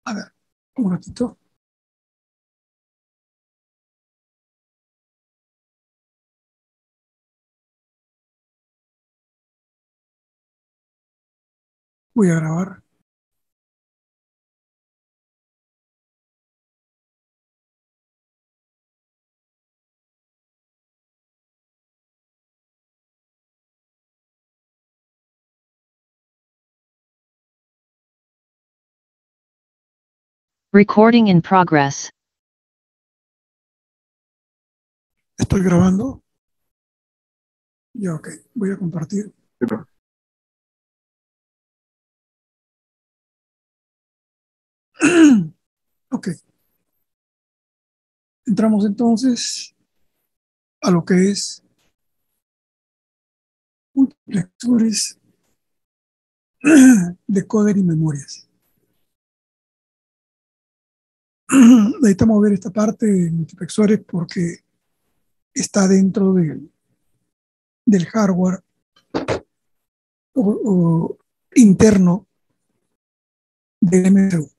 A ver, un ratito. Voy a grabar. Recording in progress. Estoy grabando. Ya, ok. Voy a compartir. Ok. Entramos entonces a lo que es multiplexores, decoder y memorias. Necesitamos ver esta parte de multiplexores porque está dentro del hardware o interno del MCU.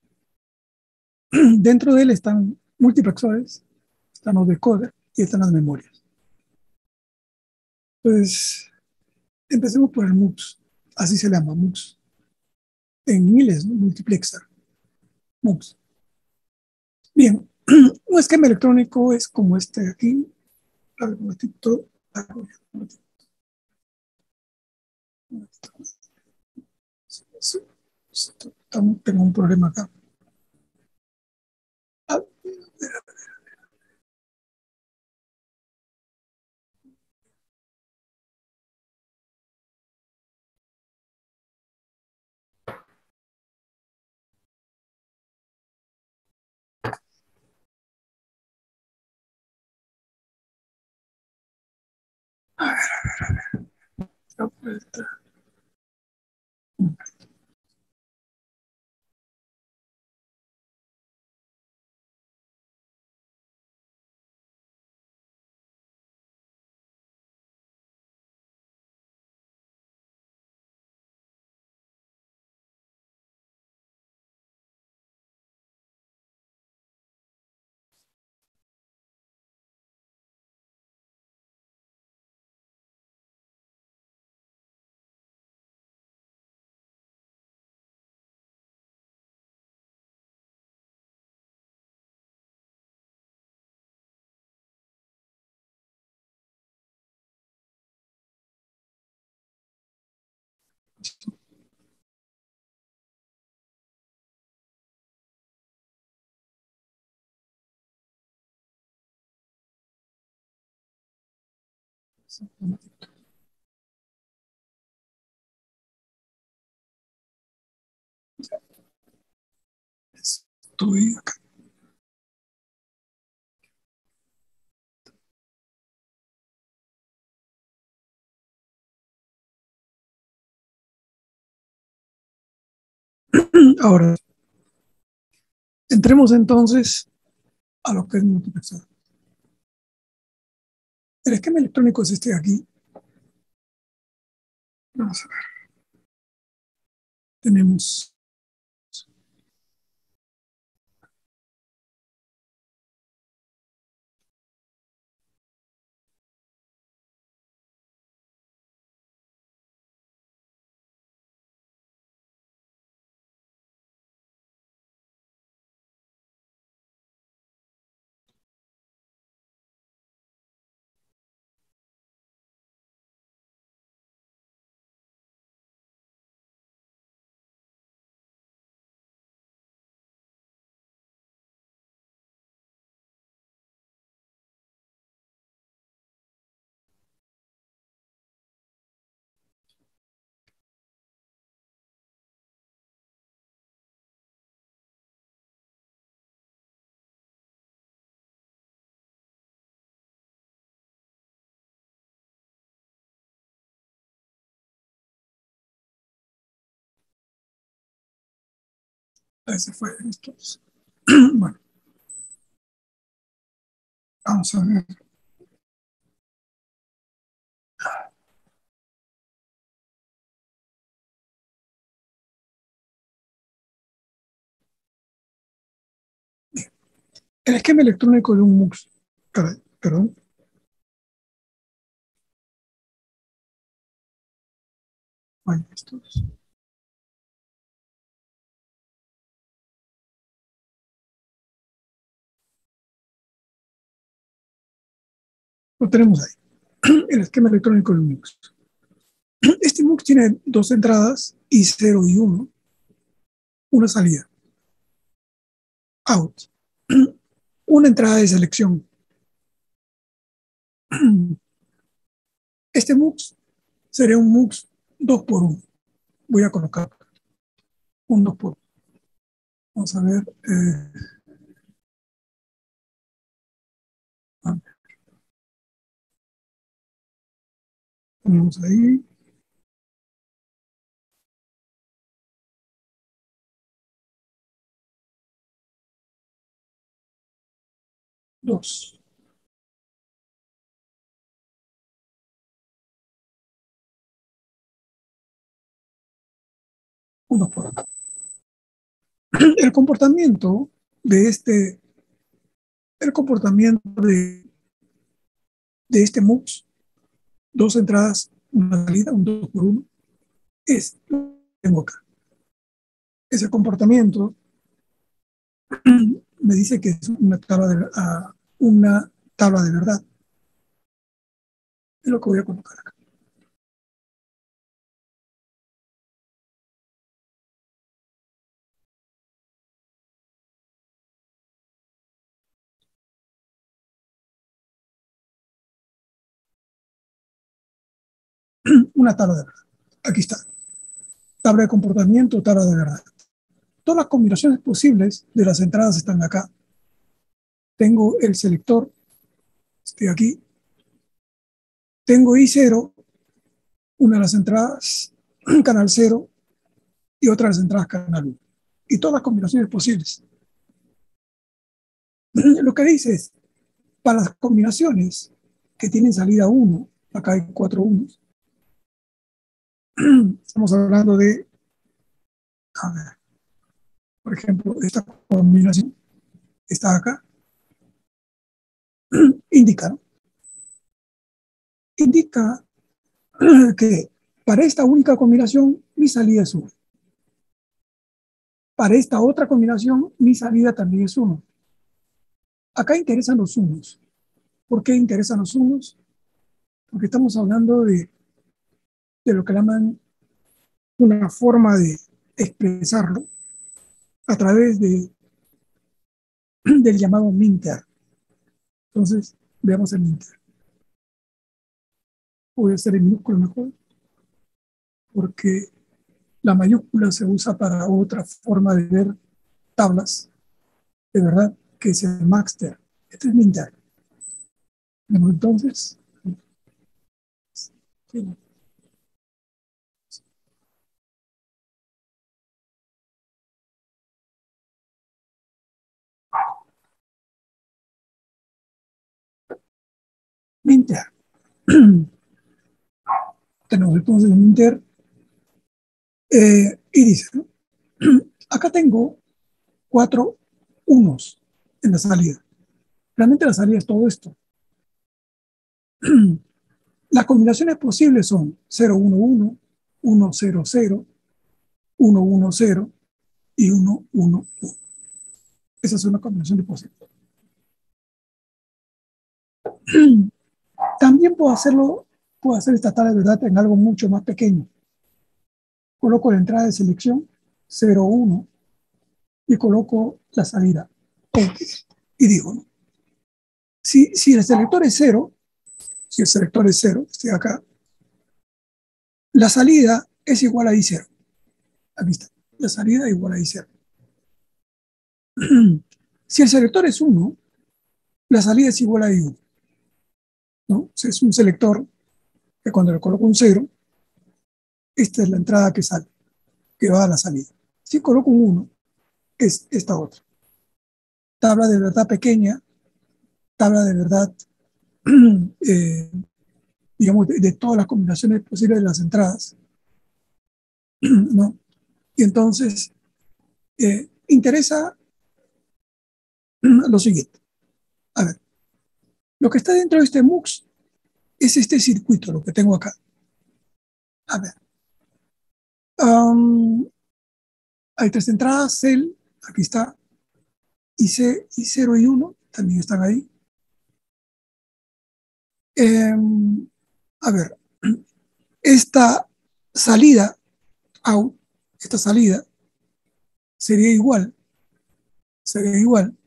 Dentro de él están multiplexores, están los decoders y están las memorias. Entonces, empecemos por el MUX. Así se llama, MUX. En miles, ¿no? Multiplexer, MUX. Bien, un esquema electrónico es como este de aquí. A ver, un ratito. Tengo un problema acá. A Estoy acá. Ahora, entremos entonces a lo que es multiplexor. El esquema electrónico es este de aquí. Vamos a ver. Tenemos ese fue esto. Bueno, vamos a ver. El esquema electrónico de un MUX, perdón, estos. Lo tenemos ahí, el esquema electrónico de un MUX. Este MUX tiene dos entradas, I0 y 1, una salida, out, una entrada de selección. Este MUX sería un MUX 2 por 1. Voy a colocar un 2 por 1. Vamos a ver. Ponemos ahí. Dos. Un 2 por 1. El comportamiento de este, el comportamiento de este MUX, dos entradas, una salida, un 2 por 1, es lo que tengo acá. Ese comportamiento me dice que es una tabla de verdad. Es lo que voy a colocar acá. Una tabla de verdad. Aquí está. Tabla de comportamiento, tabla de verdad. Todas las combinaciones posibles de las entradas están acá. Tengo el selector, estoy aquí. Tengo I0, una de las entradas, canal 0, y otra de las entradas, canal 1. Y todas las combinaciones posibles. Lo que dice es, para las combinaciones que tienen salida 1, acá hay 4 unos, estamos hablando de, a ver, por ejemplo, esta combinación está acá, indica, ¿no? Indica que para esta única combinación mi salida es 1. Para esta otra combinación mi salida también es 1. Acá interesan los unos. ¿Por qué interesan los unos? Porque estamos hablando de lo que llaman una forma de expresarlo a través del llamado minter. Entonces, veamos el minter. Voy a hacer el minúsculo mejor, porque la mayúscula se usa para otra forma de ver tablas, de verdad, que es el maxter. Este es minter. Entonces, sí, minter. Tenemos entonces el minter y dice, ¿no? Acá tengo 4 unos en la salida. Realmente la salida es todo esto. Las combinaciones posibles son 011, 100, 110 y 111. Esas son las combinaciones posibles. También puedo hacer esta tabla de verdad en algo mucho más pequeño. Coloco la entrada de selección 01 y coloco la salida. Y digo, ¿no? Si el selector es 0, si el selector es 0, estoy acá, la salida es igual a I0. Aquí está. La salida es igual a I0. Si el selector es 1, la salida es igual a I1. ¿No? O sea, es un selector que cuando le coloco un 0, esta es la entrada que sale, que va a la salida. Si coloco un 1, es esta otra. Tabla de verdad pequeña, tabla de verdad, eh, digamos, de todas las combinaciones posibles de las entradas. ¿No? Y entonces, interesa lo siguiente. A ver, lo que está dentro de este MUX es este circuito, lo que tengo acá. A ver, um, hay tres entradas, CEL, aquí está, IC, I0 y 1, también están ahí. A ver, esta salida, out, esta salida sería igual, sería igual.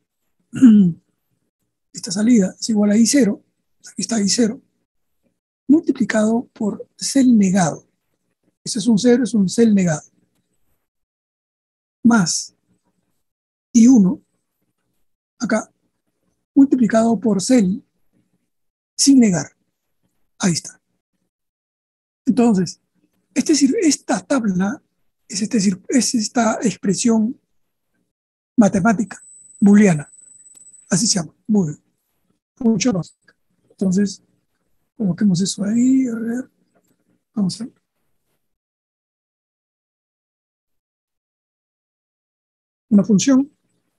Esta salida es igual a I0, aquí está I0, multiplicado por CEL negado. Ese es un 0, es un CEL negado. Más I1, acá, multiplicado por CEL sin negar. Ahí está. Entonces, esta tabla es esta expresión matemática booleana, así se llama, bool, función lógica. Entonces, coloquemos eso ahí, a ver, vamos a ver. Una función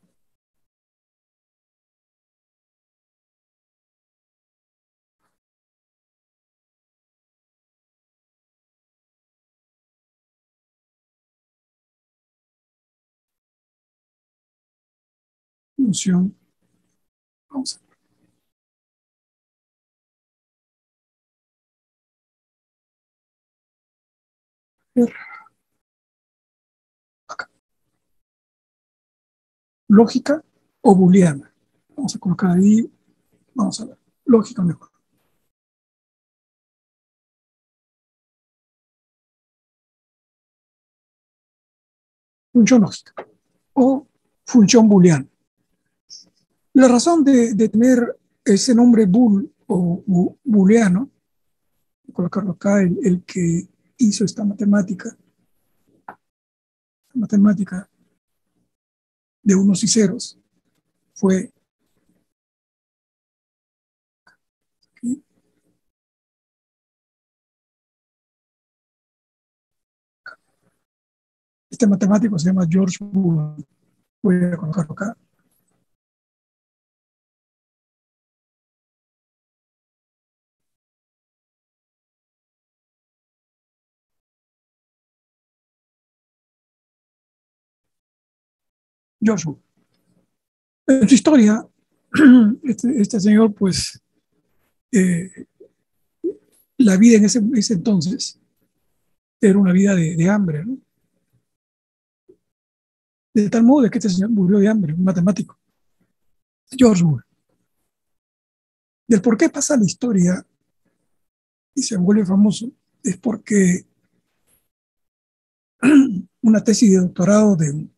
función, vamos a ver acá, lógica o booleana. Vamos a colocar ahí, vamos a ver, lógica mejor. Función lógica o función booleana. La razón de tener ese nombre bool o booleano, colocarlo acá, el que hizo esta matemática de unos y ceros, fue aquí, este matemático se llama George Boole. Voy a colocarlo acá. George Boole. En su historia, este señor, pues, eh, la vida en ese entonces era una vida de hambre, ¿no? De tal modo de que este señor murió de hambre, un matemático, George Boole. Del por qué pasa la historia y se vuelve famoso es porque una tesis de doctorado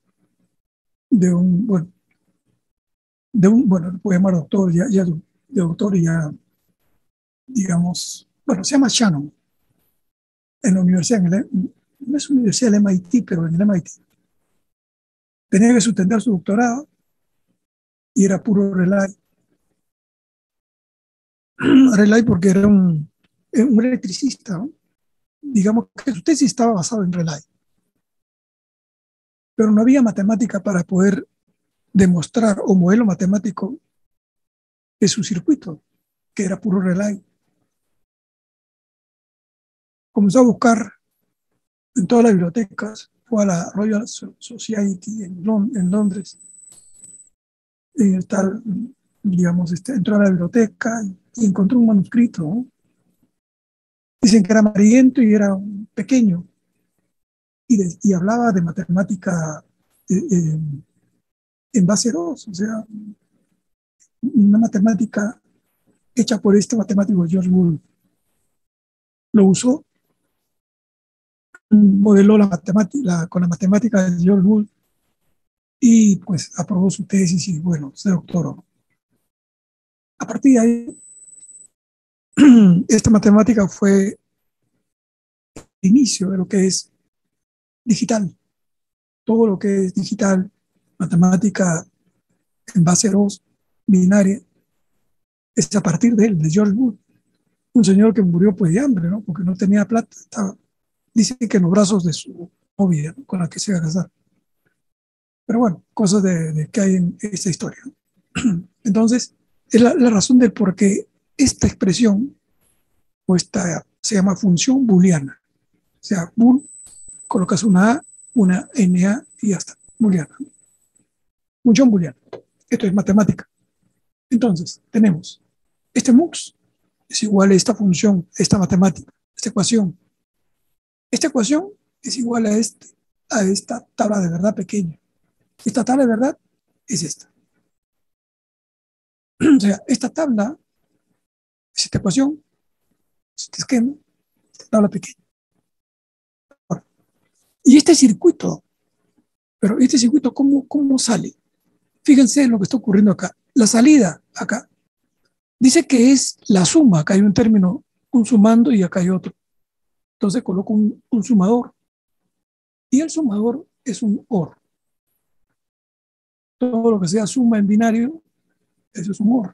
bueno, bueno, lo puedo llamar doctor, ya de doctor y ya, digamos, bueno, se llama Shannon, en la universidad, no es una universidad del MIT, pero en el MIT. Tenía que sustentar su doctorado y era puro relay. Relay porque era un electricista, ¿no? Digamos que su tesis estaba basada en relay, pero no había matemática para poder demostrar o modelo matemático de su circuito, que era puro relay. Comenzó a buscar en todas las bibliotecas, fue a la Royal Society en Londres, tal, digamos, entró a la biblioteca y encontró un manuscrito, ¿no? Dicen que era amarillento y era pequeño, y hablaba de matemática en base 2, o sea, una matemática hecha por este matemático George Boole. Lo usó, modeló con la matemática de George Boole y pues aprobó su tesis y bueno, se doctoró. A partir de ahí, esta matemática fue el inicio de lo que es digital. Todo lo que es digital, matemática en base 2, binaria, es a partir de él, de George Boole, un señor que murió pues de hambre, ¿no? Porque no tenía plata, dice que en los brazos de su novia, ¿no? Con la que se iba a casar. Pero bueno, cosas de que hay en esta historia. Entonces, es la razón del por qué esta expresión, o esta se llama función booleana. O sea, bool, colocas una A, una NA y ya está, booleana. Función booleana. Esto es matemática. Entonces, tenemos este MUX es igual a esta función, esta matemática, esta ecuación. Esta ecuación es igual a esta tabla de verdad pequeña. Esta tabla de verdad es esta. O sea, esta tabla es esta ecuación, es este esquema, esta tabla pequeña. Ahora, y este circuito, pero este circuito, ¿cómo sale? Fíjense en lo que está ocurriendo acá. La salida acá dice que es la suma. Acá hay un término, un sumando y acá hay otro. Entonces coloco un sumador. Y el sumador es un OR. Todo lo que sea suma en binario, eso es un OR.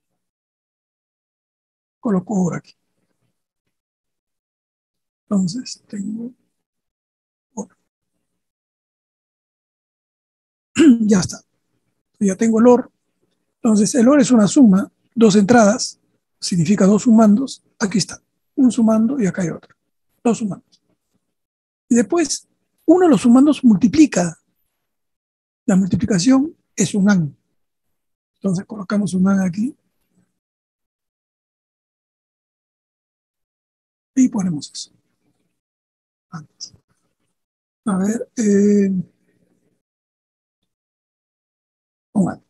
Coloco OR aquí. Entonces tengo OR. Ya está. Ya tengo el OR. Entonces el OR es una suma, dos entradas, significa dos sumandos. Aquí está. Un sumando y acá hay otro. Dos sumandos. Y después, uno de los sumandos multiplica. La multiplicación es un AND. Entonces colocamos un AND aquí y ponemos eso. Antes. A ver, un AND.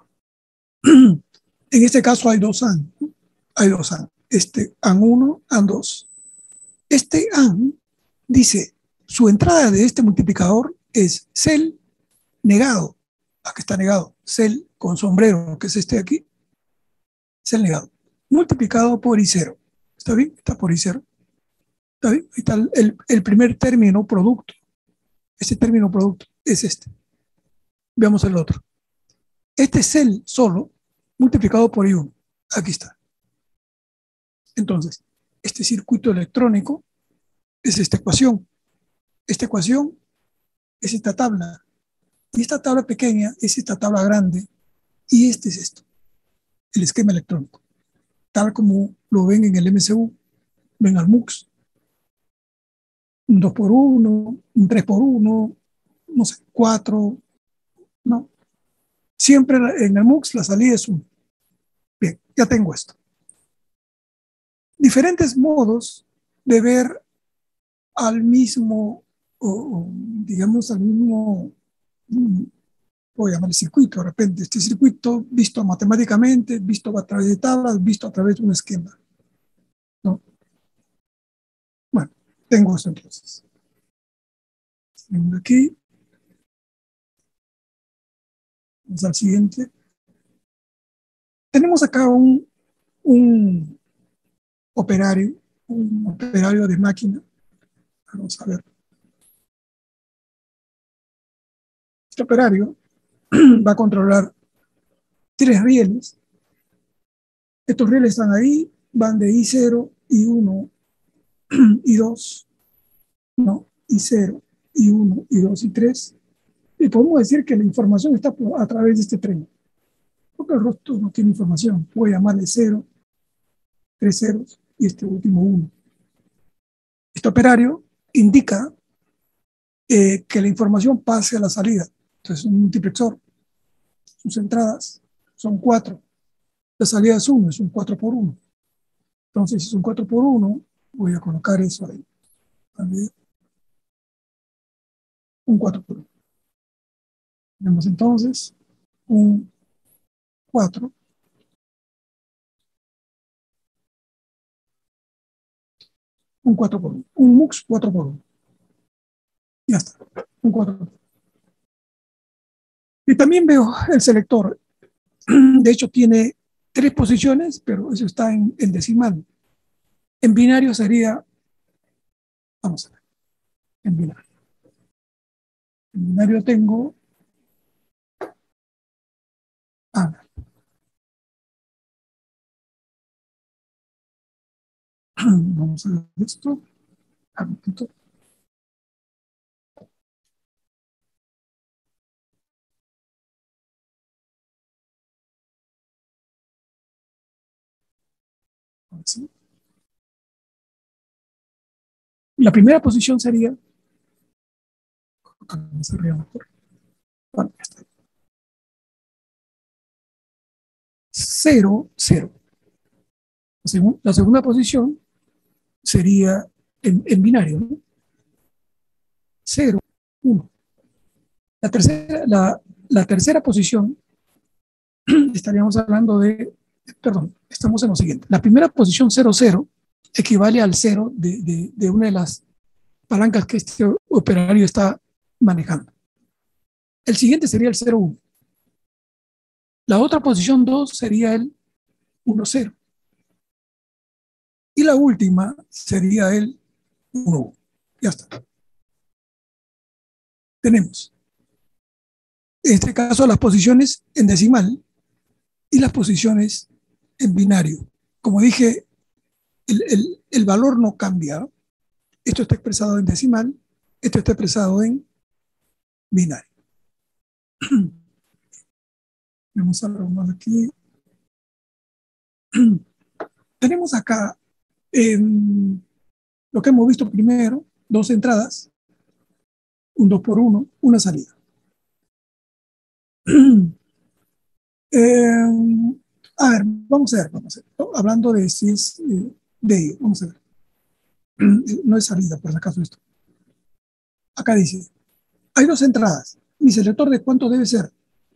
En este caso hay dos AND. Hay dos AND. Este AND 1, AND 2. Este AND dice, su entrada de este multiplicador es cel negado. Aquí está negado. Cel con sombrero, que es este de aquí. Cel negado. Multiplicado por I0. ¿Está bien? Está por I0. ¿Está bien? Ahí está el primer término producto. Este término producto es este. Veamos el otro. Este es el solo multiplicado por I1. Aquí está. Entonces, este circuito electrónico es esta ecuación. Esta ecuación es esta tabla. Y esta tabla pequeña es esta tabla grande. Y este es esto, el esquema electrónico. Tal como lo ven en el MCU, ven al MUX. Un 2 por 1, un 3 por 1, no sé, 4, no. Siempre en el MUX la salida es 1. Bien, ya tengo esto. Diferentes modos de ver al mismo, digamos, al mismo, voy a llamar el circuito, de repente, este circuito visto matemáticamente, visto a través de tablas, visto a través de un esquema, ¿no? Bueno, tengo esto entonces. Tengo aquí, vamos al siguiente. Tenemos acá un operario, un operario de máquina. Vamos a ver. Este operario va a controlar tres rieles. Estos rieles están ahí, van de I0, I1, I2, ¿no? I0, I1, I2 y 3. Y podemos decir que la información está a través de este tren. Porque el resto no tiene información. Puedo llamarle 0, 3 ceros y este último 1. Este operario indica que la información pase a la salida. Entonces, un multiplexor, sus entradas son 4. La salida es 1, es un 4 por 1. Entonces, si es un 4 por 1, voy a colocar eso ahí. A ver, un 4 por 1. Tenemos entonces un 4, un 4 por 1. Un MUX 4 por 1. Ya está, un 4 por 1. Y también veo el selector. De hecho, tiene tres posiciones, pero eso está en decimal. En binario sería, vamos a ver, en binario. En binario tengo, ah, vamos a ver esto, ah, un poquito. ¿Sí? La primera posición sería, bueno, 0, 0. La segunda posición sería en binario, ¿no? 0, 1. La tercera posición, estaríamos hablando de, perdón, estamos en lo siguiente. La primera posición 0, 0 equivale al 0 de una de las palancas que este operario está manejando. El siguiente sería el 0, 1. La otra posición 2 sería el 1, 0. Y la última sería el 1, 1. Ya está. Tenemos, en este caso, las posiciones en decimal y las posiciones en binario. Como dije, el valor no cambia. Esto está expresado en decimal, esto está expresado en binario. Vamos a ver más aquí. Tenemos acá lo que hemos visto primero, dos entradas, un 2 por 1, una salida. eh, a ver, vamos a ver. Hablando de si es de ello, vamos a ver. No es salida, por si acaso esto. Acá dice, hay dos entradas. Mi selector de cuánto debe ser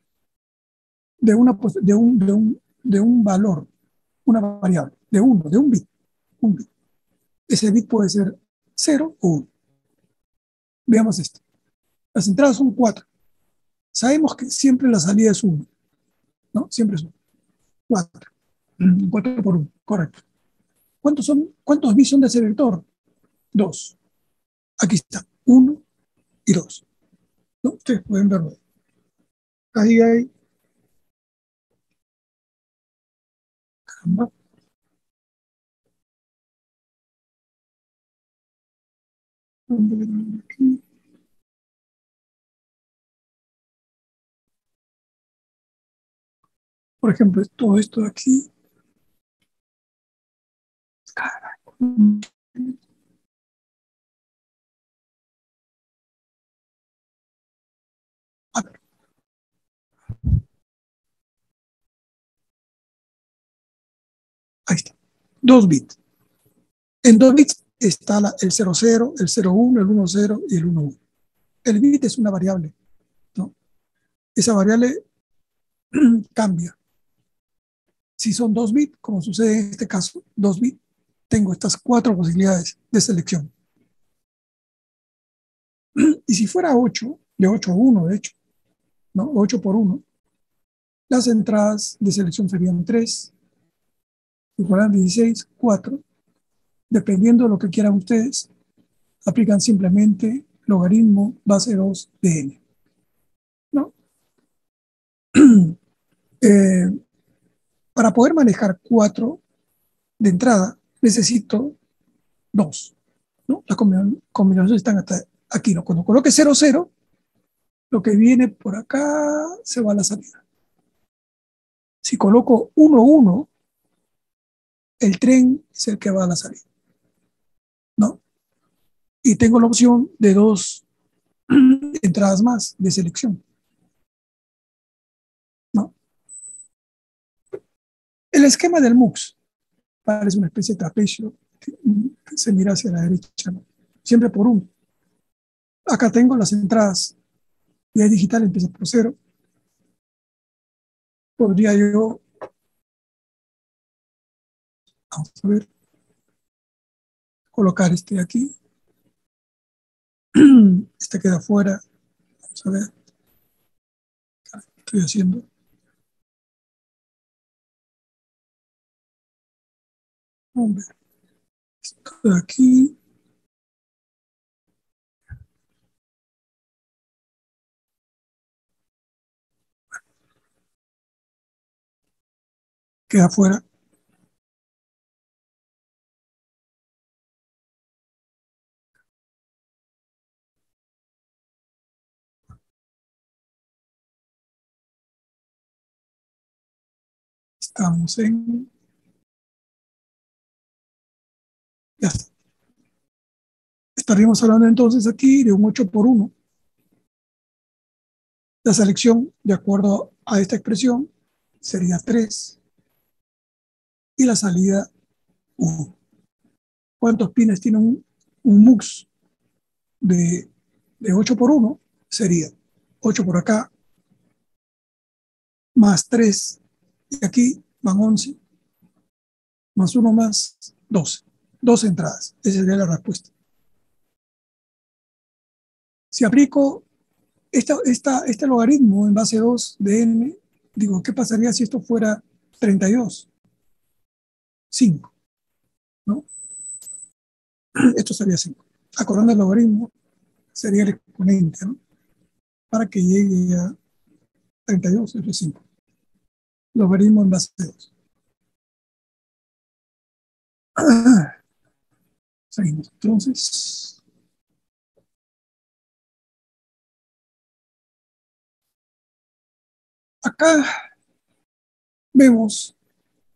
de un valor, una variable, de un bit. Un bit. Ese bit puede ser 0 o 1. Veamos esto. Las entradas son 4. Sabemos que siempre la salida es 1, ¿no? Siempre es 1. 4. 4 por 1, correcto. ¿Cuántos bits son de selector? 2. Aquí está, 1 y 2. ¿No? Ustedes pueden verlo. Ahí hay, caramba, aquí. Por ejemplo, todo esto de aquí. A ver, ahí está. 2 bits. En 2 bits está el 00, el 01, el 10 y el 11. El bit es una variable, ¿no? Esa variable cambia. Si son 2 bits, como sucede en este caso, 2 bits, tengo estas 4 posibilidades de selección. Y si fuera 8, de 8 a 1, de hecho, ¿no? 8 por 1, las entradas de selección serían 3, si fueran 16, 4. Dependiendo de lo que quieran ustedes, aplican simplemente logaritmo base 2 de n, ¿no? eh, para poder manejar 4 de entrada, necesito 2, ¿no? Las combinaciones están hasta aquí, ¿no? Cuando coloque 0, 0, lo que viene por acá se va a la salida. Si coloco 1, 1, el tren es el que va a la salida, ¿no? Y tengo la opción de 2 entradas más de selección, ¿no? El esquema del MUX parece una especie de trapecio que se mira hacia la derecha, ¿no? Siempre por 1. Acá tengo las entradas. Vía digital empieza por 0. Podría yo, vamos a ver, colocar este aquí. Este queda fuera. Vamos a ver. ¿Qué estoy haciendo? Vamos a ver. Esto de aquí queda fuera. Estamos en Estaríamos hablando entonces aquí de un 8 por 1. La selección, de acuerdo a esta expresión, sería 3 y la salida 1. ¿Cuántos pines tiene un MUX de 8 por 1? Sería 8 por acá, más 3, y aquí van 11, más 1 más 12. 12 entradas. Esa sería la respuesta. Si aplico este logaritmo en base 2 de n, digo, ¿qué pasaría si esto fuera 32? 5, ¿no? Esto sería 5. Acordando el logaritmo, sería el exponente, ¿no? Para que llegue a 32, es 5. Logaritmo en base 2. Seguimos. Entonces, acá vemos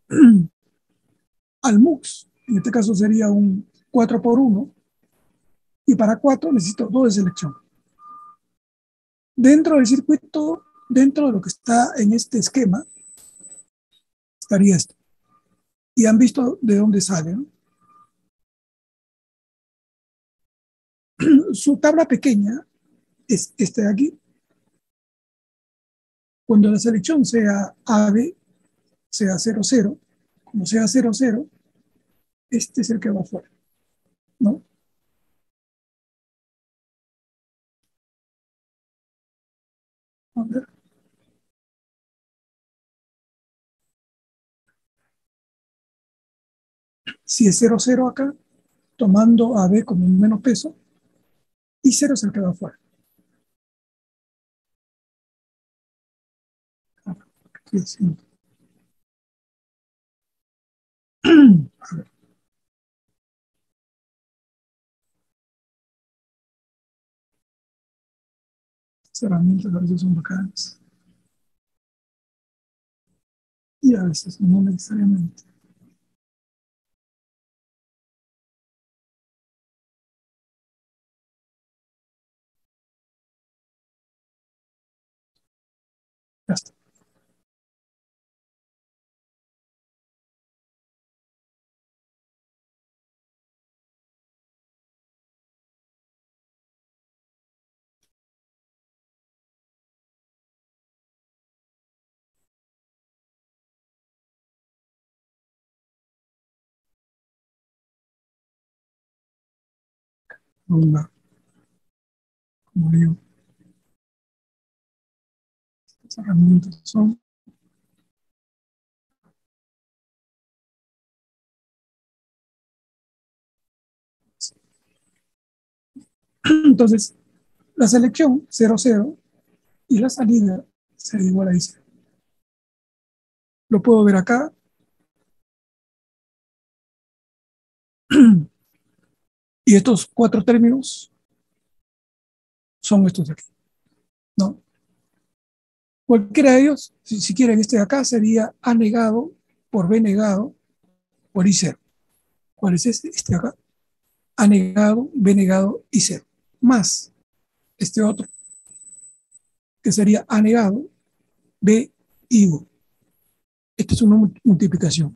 al MUX. En este caso sería un 4 por 1. Y para 4 necesito 2 de selección. Dentro del circuito, dentro de lo que está en este esquema, estaría esto. Y han visto de dónde sale, ¿no? Su tabla pequeña es este de aquí. Cuando la selección sea AB, sea 0, 0, como sea 0, 0, este es el que va afuera, ¿no? A ver. Si es 0, 0 acá, tomando AB como un menos peso, y 0 es el que va afuera. Aquí, sí. A ver. Las herramientas a veces son bacanas. Y a veces no necesariamente. Ya está. Una, como digo, las herramientas son. Entonces, la selección 0, 0 y la salida será igual a 0. Lo puedo ver acá. Y estos 4 términos son estos de aquí, ¿no? Cualquiera de ellos, si quieren este de acá, sería A negado por B negado por I0. ¿Cuál es este? Este de acá. A negado, B negado, I0. Más este otro, que sería A negado, B, I1. Esta es una multiplicación.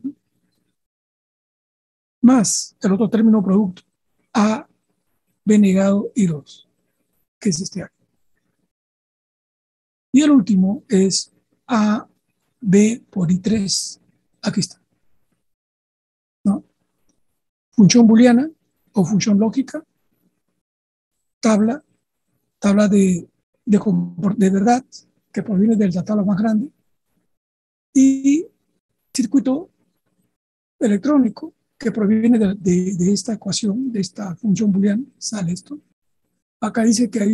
Más el otro término producto, A, B negado, I2, que es este de aquí. Y el último es A, B por I3. Aquí está, ¿no? Función booleana o función lógica, tabla, tabla de verdad, que proviene de la tabla más grande, y circuito electrónico, que proviene de esta ecuación, de esta función booleana, sale esto. Acá dice que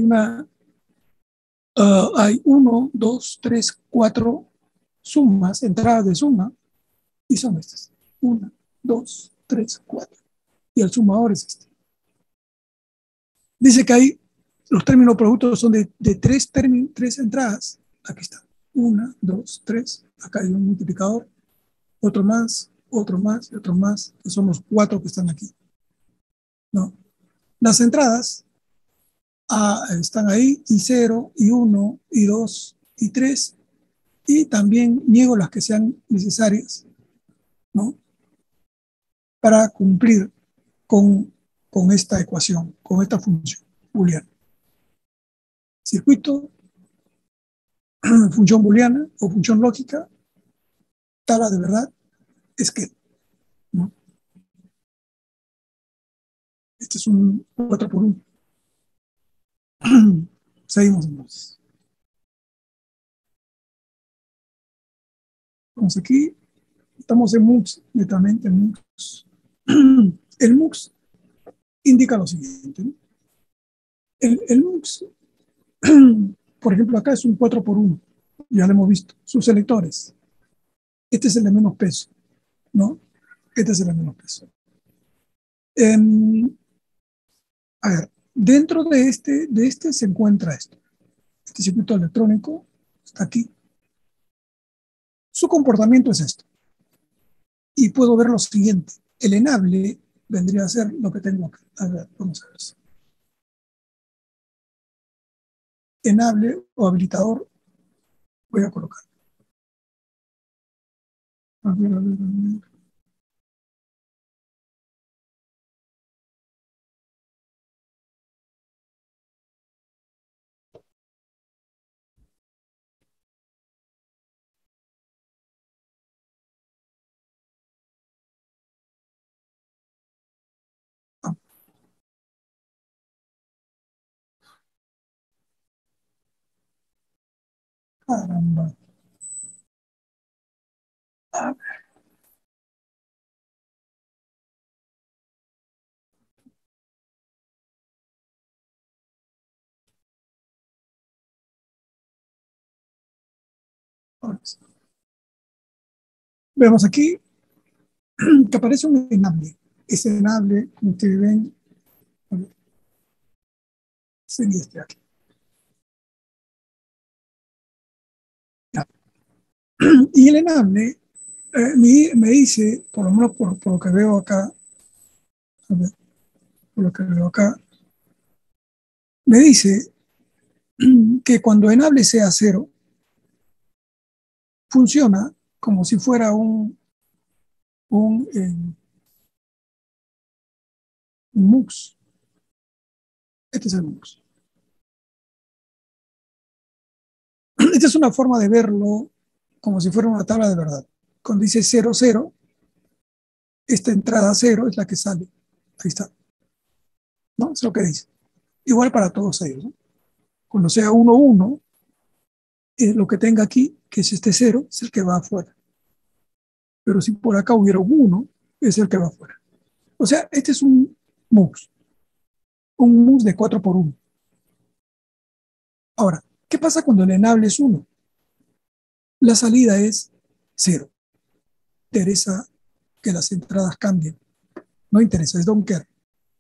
hay 1, 2, 3, 4 sumas, entradas de suma, y son estas. 1, 2, 3, 4. Y el sumador es este. Dice que hay los términos productos son de tres entradas. Aquí está. 1, 2, 3. Acá hay un multiplicador. Otro más, otro más y otro más. Que son los 4 que están aquí. ¿No? Las entradas están ahí, I0, I1, I2, I3, y también niego las que sean necesarias, ¿no? Para cumplir con, con esta ecuación, con esta función booleana. Circuito, función booleana o función lógica, tabla de verdad, es que, ¿no? Este es un 4 por 1. Seguimos entonces. Vamos aquí, estamos en MUX, netamente en MUX. El MUX indica lo siguiente, ¿no? El MUX, por ejemplo, acá es un 4 por 1, ya lo hemos visto, sus selectores. Este es el de menos peso, ¿no? Este es el de menos peso. A ver, dentro de este se encuentra esto. Este circuito electrónico está aquí. Su comportamiento es esto. Y puedo ver lo siguiente. El enable vendría a ser lo que tengo acá. A ver, vamos a ver. Enable o habilitador voy a colocar. A ver, a ver, a ver. Ah, caramba. Ah, ahora sí. Vemos aquí que aparece un enable. Ese enable, como ustedes ven, a ver, sería este aquí. Ya. Y el enable me dice, por lo menos por lo que veo acá, a ver, por lo que veo acá, me dice que cuando enable sea cero, funciona como si fuera un MUX. Este es el MUX. Esta es una forma de verlo como si fuera una tabla de verdad. Cuando dice 0, 0, esta entrada 0 es la que sale. Ahí está. ¿No? Es lo que dice. Igual para todos ellos, ¿no? Cuando sea 1, 1, lo que tenga aquí, que es este 0, es el que va afuera. Pero si por acá hubiera un 1, es el que va afuera. O sea, este es un MUX de 4 por 1. Ahora, ¿qué pasa cuando el enable es 1? La salida es 0. Interesa que las entradas cambien. No interesa, es don't care.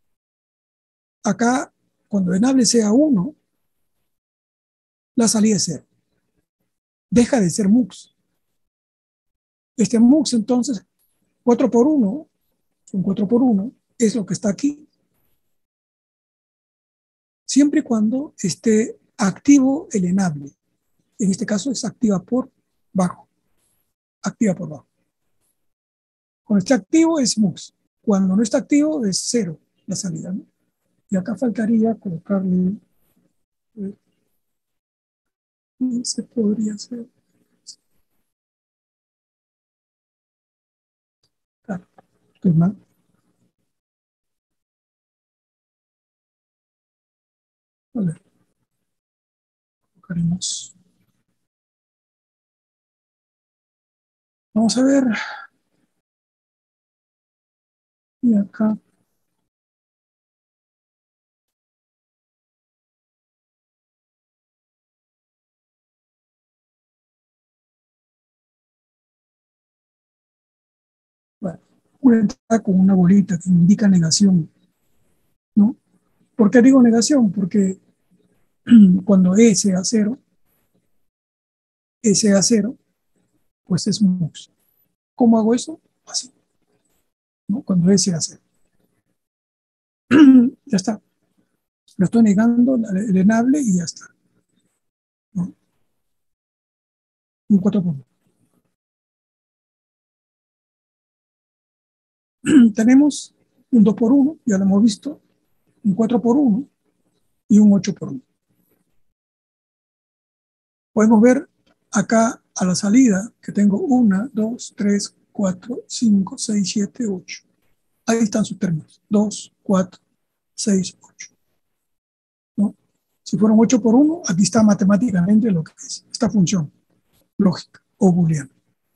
Acá, cuando enable sea 1, la salida es 0. Deja de ser MUX. Este MUX, entonces, 4 por 1, son 4 por 1, es lo que está aquí, siempre y cuando esté activo el enable. En este caso es activa por bajo. Activa por bajo. Cuando está activo es MUX. Cuando no está activo es 0 la salida, ¿no? Y acá faltaría colocarle, se podría hacer, claro, estoy mal. A ver, colocaremos. Vamos a ver, y acá, bueno, una entrada con una bolita que indica negación, ¿no? ¿Por qué digo negación? Porque cuando E sea cero, E sea cero, pues es MUX. ¿Cómo hago eso? Así, ¿no? Cuando E sea cero. Ya está. Lo estoy negando, el enable y ya está, ¿no? Un 4 por 1. Tenemos un 2 por 1, ya lo hemos visto, un 4 por 1 y un 8 por 1. Podemos ver acá a la salida que tengo 1, 2, 3, 4, 5, 6, 7, 8. Ahí están sus términos, 2, 4, 6, 8. ¿No? Si fueron 8 por 1, aquí está matemáticamente lo que es esta función lógica o booleana.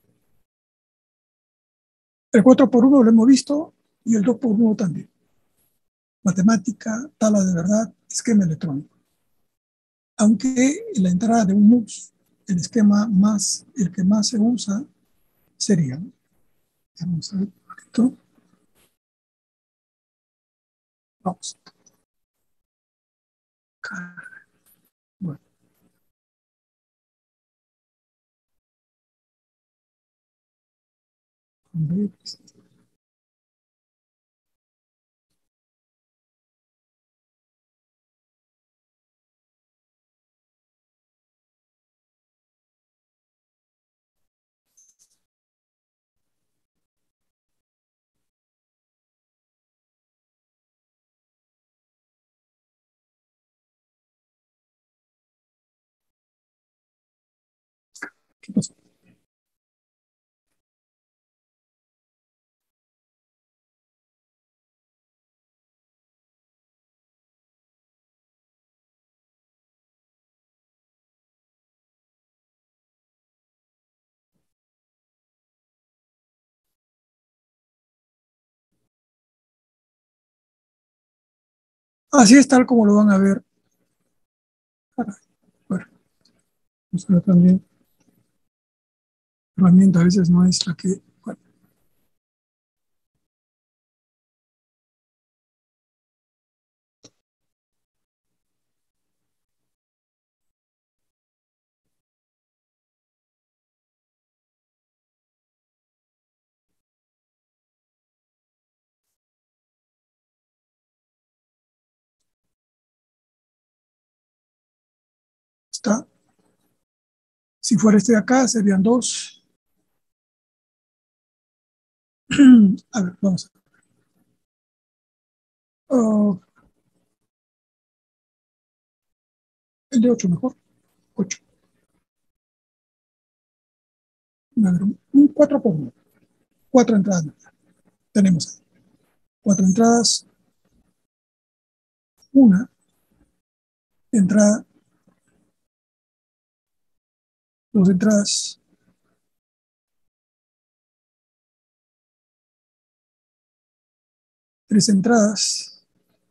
El 4 por 1 lo hemos visto y el 2 por 1 también. Matemática, tabla de verdad, esquema electrónico. Aunque la entrada de un MUX, el esquema más, el que más se usa sería, vamos a ver esto, vamos, bueno, ¿qué pasó? Así es tal como lo van a ver. Bueno, vamos a ver también, herramienta a veces no es la que, bueno, está. Si fuera este de acá, serían dos. A ver, vamos a ver. Oh, el de 8 mejor. 8. A ver, un 4 por 1. 4 entradas. Tenemos ahí. 4 entradas. Una entrada. Dos entradas. Tres entradas.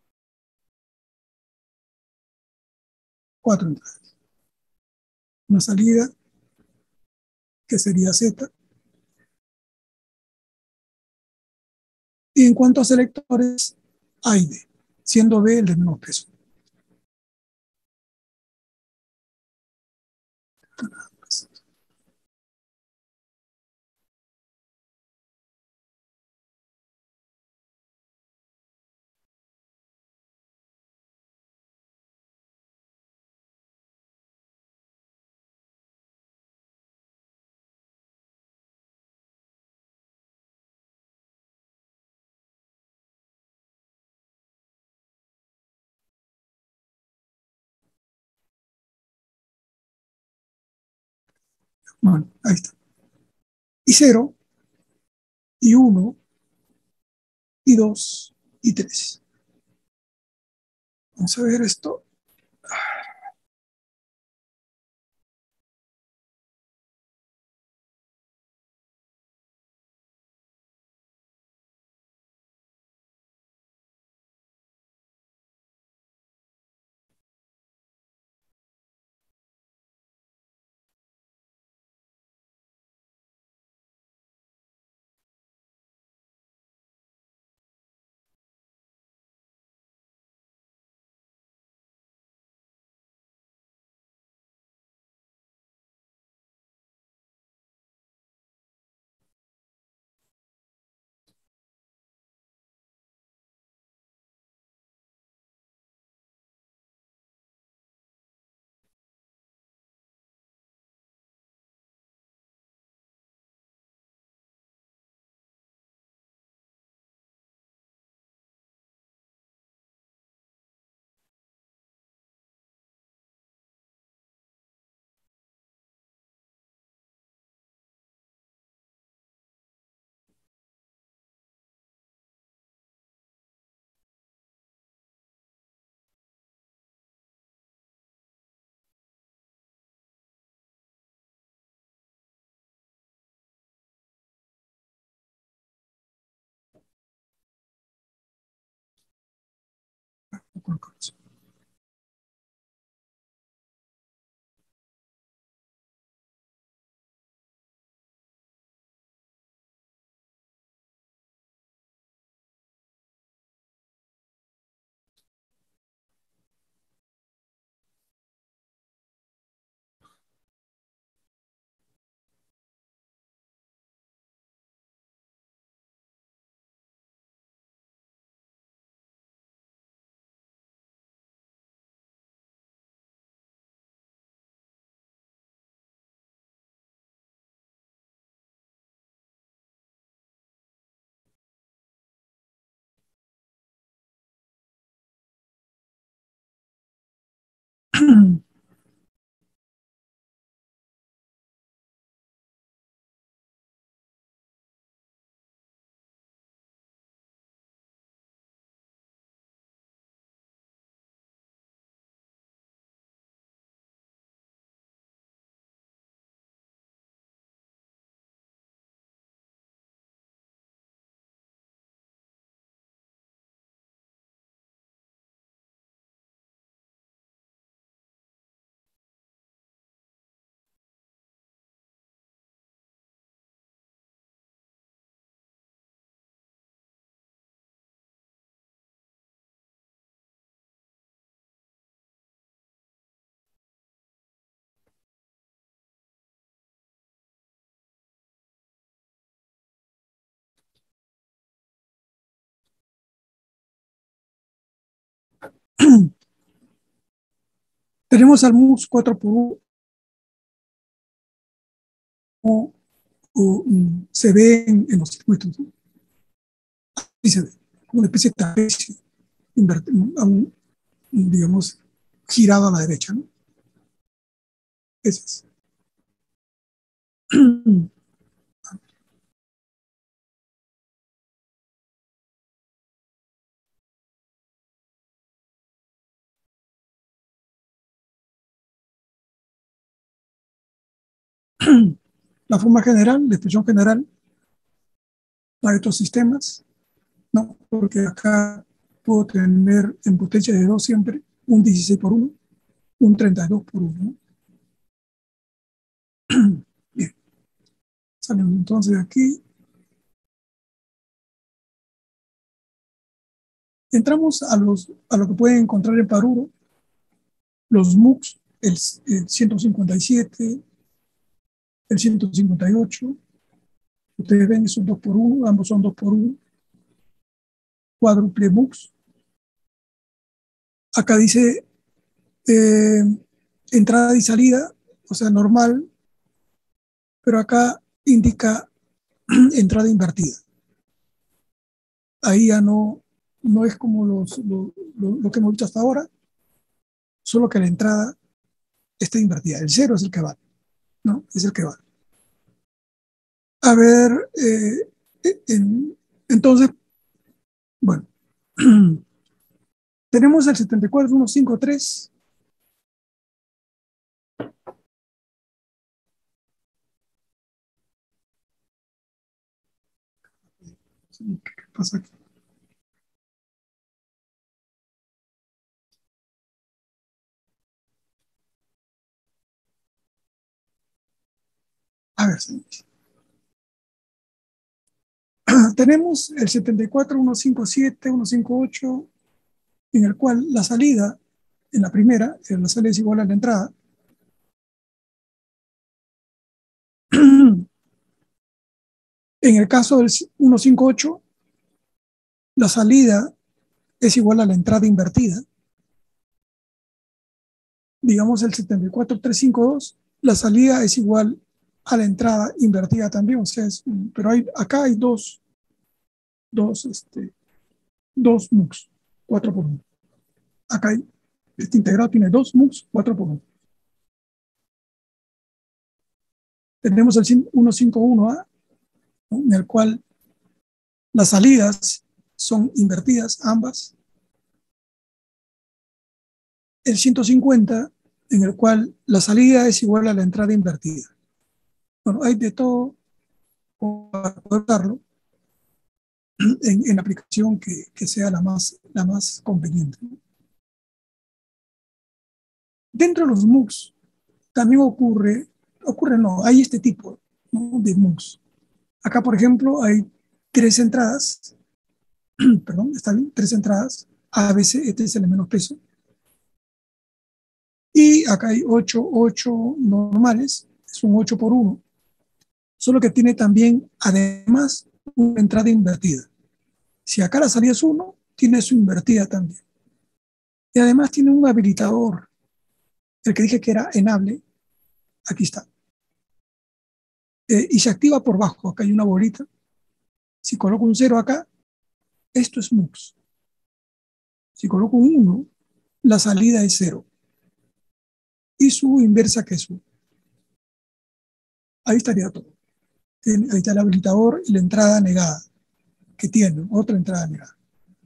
Cuatro entradas. Una salida que sería Z. Y en cuanto a selectores, A y B, siendo B el de menos peso. Bueno, ahí está. Y 0, y 1, y 2, y 3. Vamos a ver esto. Tenemos al MUX 4x1, se ve en los circuitos, ¿no? Y se ve como una especie de trapecio, digamos, girado a la derecha, ¿no? Ese es. La forma general, la expresión general para estos sistemas, ¿no? Porque acá puedo tener en potencia de 2 siempre un 16 por 1, un 32 por 1, ¿no? Bien, salimos entonces de aquí. Entramos a lo que pueden encontrar en Paruro, los MUX, el 157, el 158. Ustedes ven, esos 2 por 1, ambos son 2 por 1, cuádruple MUX. Acá dice eh, entrada y salida, o sea, normal, pero acá indica entrada invertida. Ahí ya no es como lo que hemos visto hasta ahora, solo que la entrada está invertida. El cero es el que vale, ¿no? Es el que vale. A ver, entonces, bueno, tenemos el 74153. ¿Qué pasa aquí? A ver, tenemos el 74157, 158, en el cual la salida, en la primera, la salida es igual a la entrada. En el caso del 158, la salida es igual a la entrada invertida. Digamos el 74352, la salida es igual a la entrada invertida también. O sea, pero acá hay dos, dos MUX, 4 por 1. Acá hay, este integrado tiene 2 MUX, 4 por 1. Tenemos el 151A, ¿no? En el cual las salidas son invertidas ambas. El 150, en el cual la salida es igual a la entrada invertida. Bueno, hay de todo para poder darlo en la aplicación que sea la más conveniente. Dentro de los MOOCs también no, hay este tipo, ¿no?, de MOOCs. Acá, por ejemplo, hay 3 entradas, perdón, están bien, 3 entradas, ABC, este es el de menos peso, y acá hay 8 normales, es un 8 por 1, solo que tiene también, además, una entrada invertida. Si acá la salida es 1, tiene su invertida también. Y además tiene un habilitador, el que dije que era enable, aquí está. Y se activa por bajo, acá hay una bolita. Si coloco un 0 acá, esto es MUX. Si coloco un 1, la salida es 0. Y su inversa que es 1. Ahí estaría todo. Ahí está el habilitador y la entrada negada, que tiene otra entrada negada.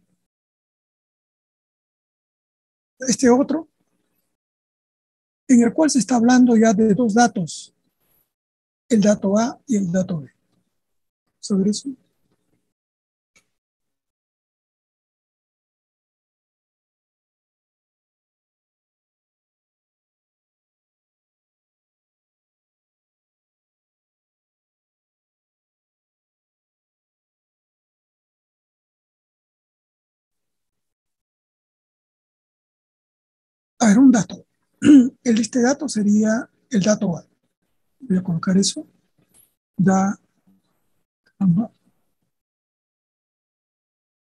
Este otro, en el cual se está hablando ya de 2 datos, el dato A y el dato B. Sobre eso. A ver, un dato. Este dato sería el dato A. Voy a colocar eso. Da,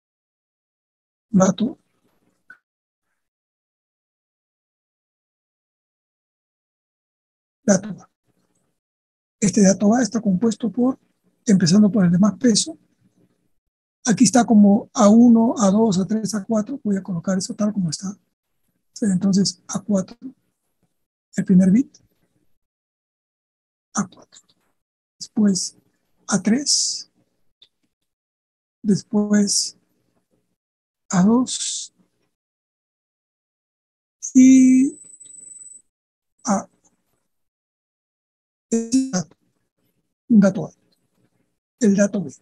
dato dato A. Este dato A está compuesto por, empezando por el de más peso. Aquí está como A1, A2, A3, A4. Voy a colocar eso tal como está. Entonces, A4, el primer bit, A4. Después, A3. Después, A2. Y A. Un dato A. El dato B.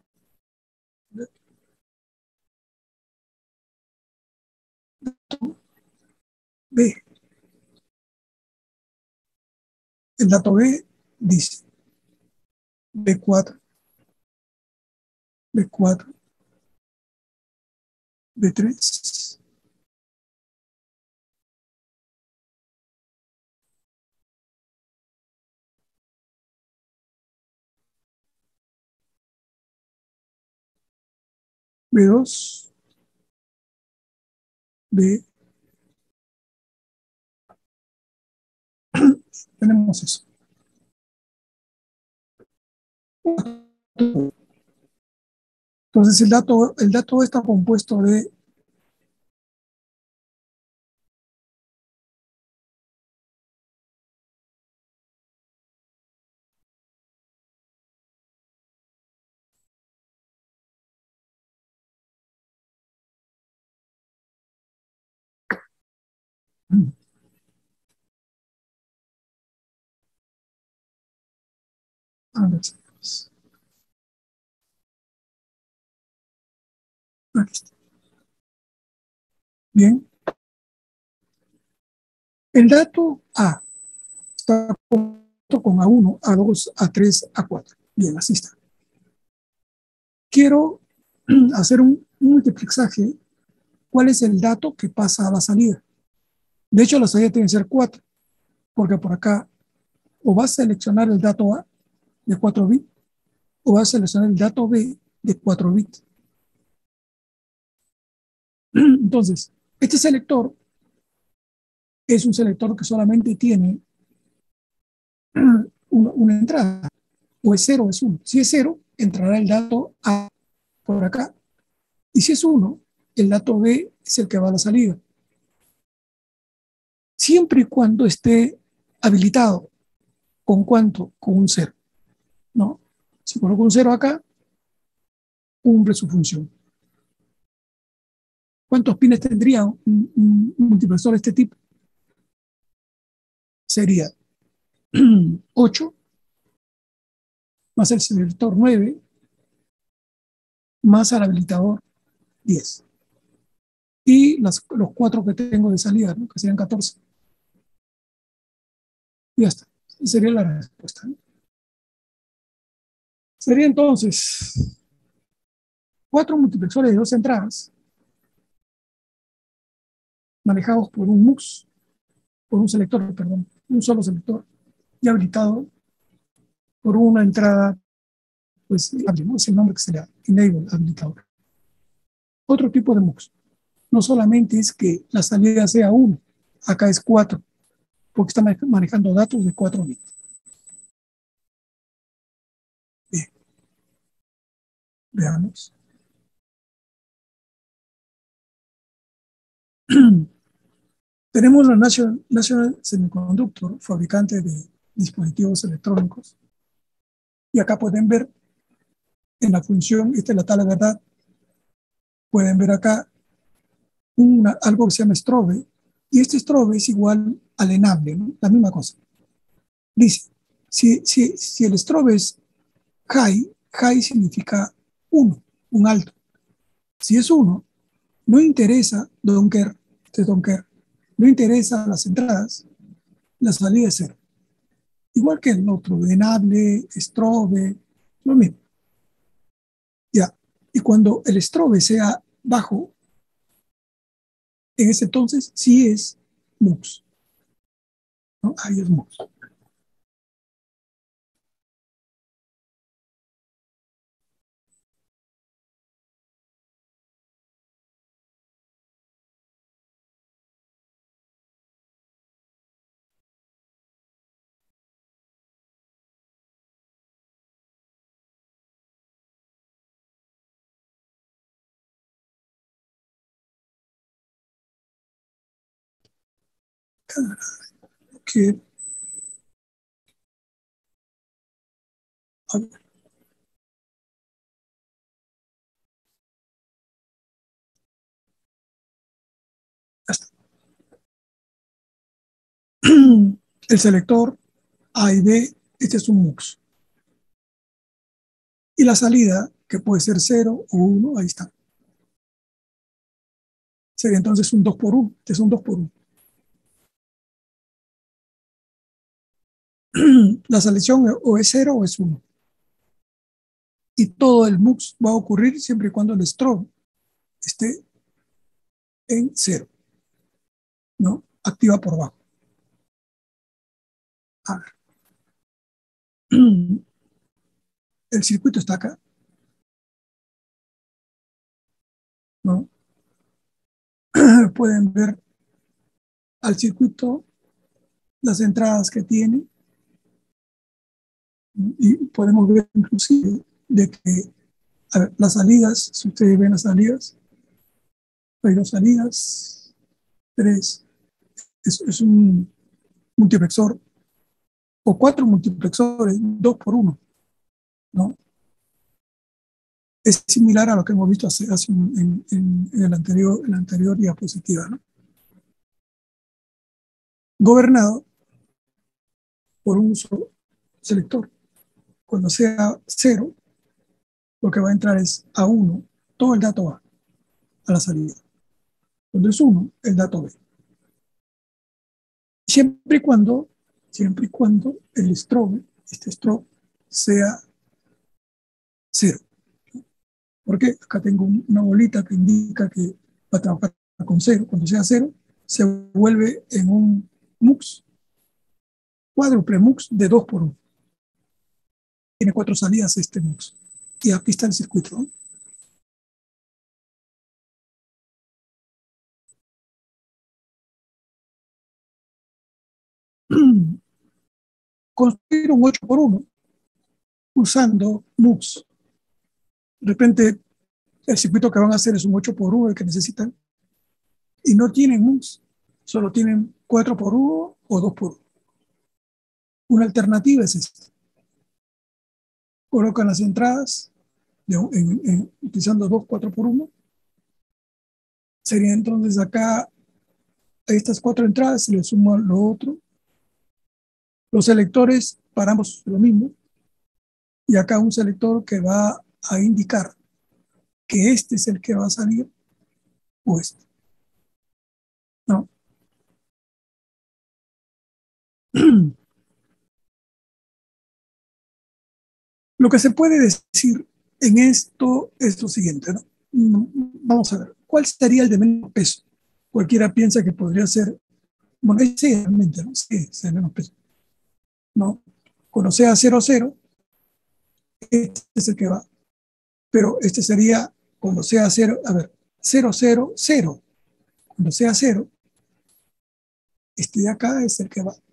B. El dato B dice B4, B4, B3, B2, B. Tenemos eso. Entonces el dato está compuesto de a ver, aquí está. Bien, el dato A está compuesto con A1, A2, A3, A4. Bien, así está. Quiero hacer un multiplexaje. ¿Cuál es el dato que pasa a la salida? De hecho, la salida tiene que ser 4, porque por acá o vas a seleccionar el dato A de 4 bits o vas a seleccionar el dato B de 4 bits. Entonces, este selector es un selector que solamente tiene una entrada, o es 0 o es 1. Si es 0, entrará el dato A por acá, y si es 1, el dato B es el que va a la salida. Siempre y cuando esté habilitado. ¿Con cuánto? Con un 0, ¿no? Si coloco un 0 acá, cumple su función. ¿Cuántos pines tendría un multiplexor de este tipo? Sería 8 más el selector 9 más el habilitador 10. Y los 4 que tengo de salida, ¿no? Que serían 14. Y ya está. Esa sería la respuesta, ¿no? Sería entonces 4 multiplexores de 2 entradas manejados por un MUX, por un selector, perdón, un solo selector y habilitado por una entrada, pues, ¿no? Es el nombre que se le da, enable, habilitador. Otro tipo de MUX. No solamente es que la salida sea 1, acá es 4, porque está manejando datos de 4 bits. Bien, veamos. Tenemos la National Semiconductor, fabricante de dispositivos electrónicos, y acá pueden ver en la función, esta es la tabla de verdad, pueden ver acá algo que se llama strobe, y este strobe es igual al enable, ¿no? La misma cosa. Dice, si el strobe es high significa 1, un alto. Si es 1, no interesa Donker, este Donker, no interesa las entradas, la salida es 0. Igual que el otro, enable, strobe, lo mismo. Ya. Y cuando el strobe sea bajo, en ese entonces sí es MUX, ¿no? Ahí es MUX. que a ver, ya está. El selector A y B, este es un MUX. Y la salida, que puede ser 0 o 1, ahí está. Sería entonces un 2 por 1. Este es un 2 por 1. La selección o es 0 o es 1. Y todo el MUX va a ocurrir siempre y cuando el strobe esté en 0, ¿no? Activa por abajo. A ver. El circuito está acá, ¿no? Pueden ver al circuito las entradas que tiene y podemos ver inclusive de que, a ver, las salidas, si ustedes ven las salidas, hay dos salidas, tres, es un multiplexor o cuatro multiplexores, 2 por 1, ¿no? Es similar a lo que hemos visto en el anterior diapositiva, ¿no? Gobernado por un solo selector. Cuando sea 0, lo que va a entrar es a 1, todo el dato va a la salida. Cuando es 1, el dato B. Siempre y cuando el strobe, este strobe, sea 0. ¿Por qué? Acá tengo una bolita que indica que va a trabajar con 0. Cuando sea 0, se vuelve en un MUX, cuádruple MUX de 2 por 1. Tiene 4 salidas este MUX. Y aquí está el circuito, ¿no? Construir un 8 por 1 usando MUX. De repente, el circuito que van a hacer es un 8 por 1 el que necesitan, y no tienen MUX, solo tienen 4 por 1 o 2 por 1. Una alternativa es esta. Colocan las entradas utilizando 2 4 por 1. Sería entonces acá a estas 4 entradas se le suma lo otro. Los selectores paramos lo mismo. Y acá un selector que va a indicar que este es el que va a salir o este. ¿No? Lo que se puede decir en esto es lo siguiente, ¿no? Vamos a ver, ¿cuál sería el de menos peso? Cualquiera piensa que podría ser, bueno, sí, realmente, ¿no? Sí, es el menos peso, ¿no? Cuando sea 0,0, este es el que va, pero este sería cuando sea 0, a ver, 0,0,0. Cuando sea 0, este de acá es el que va.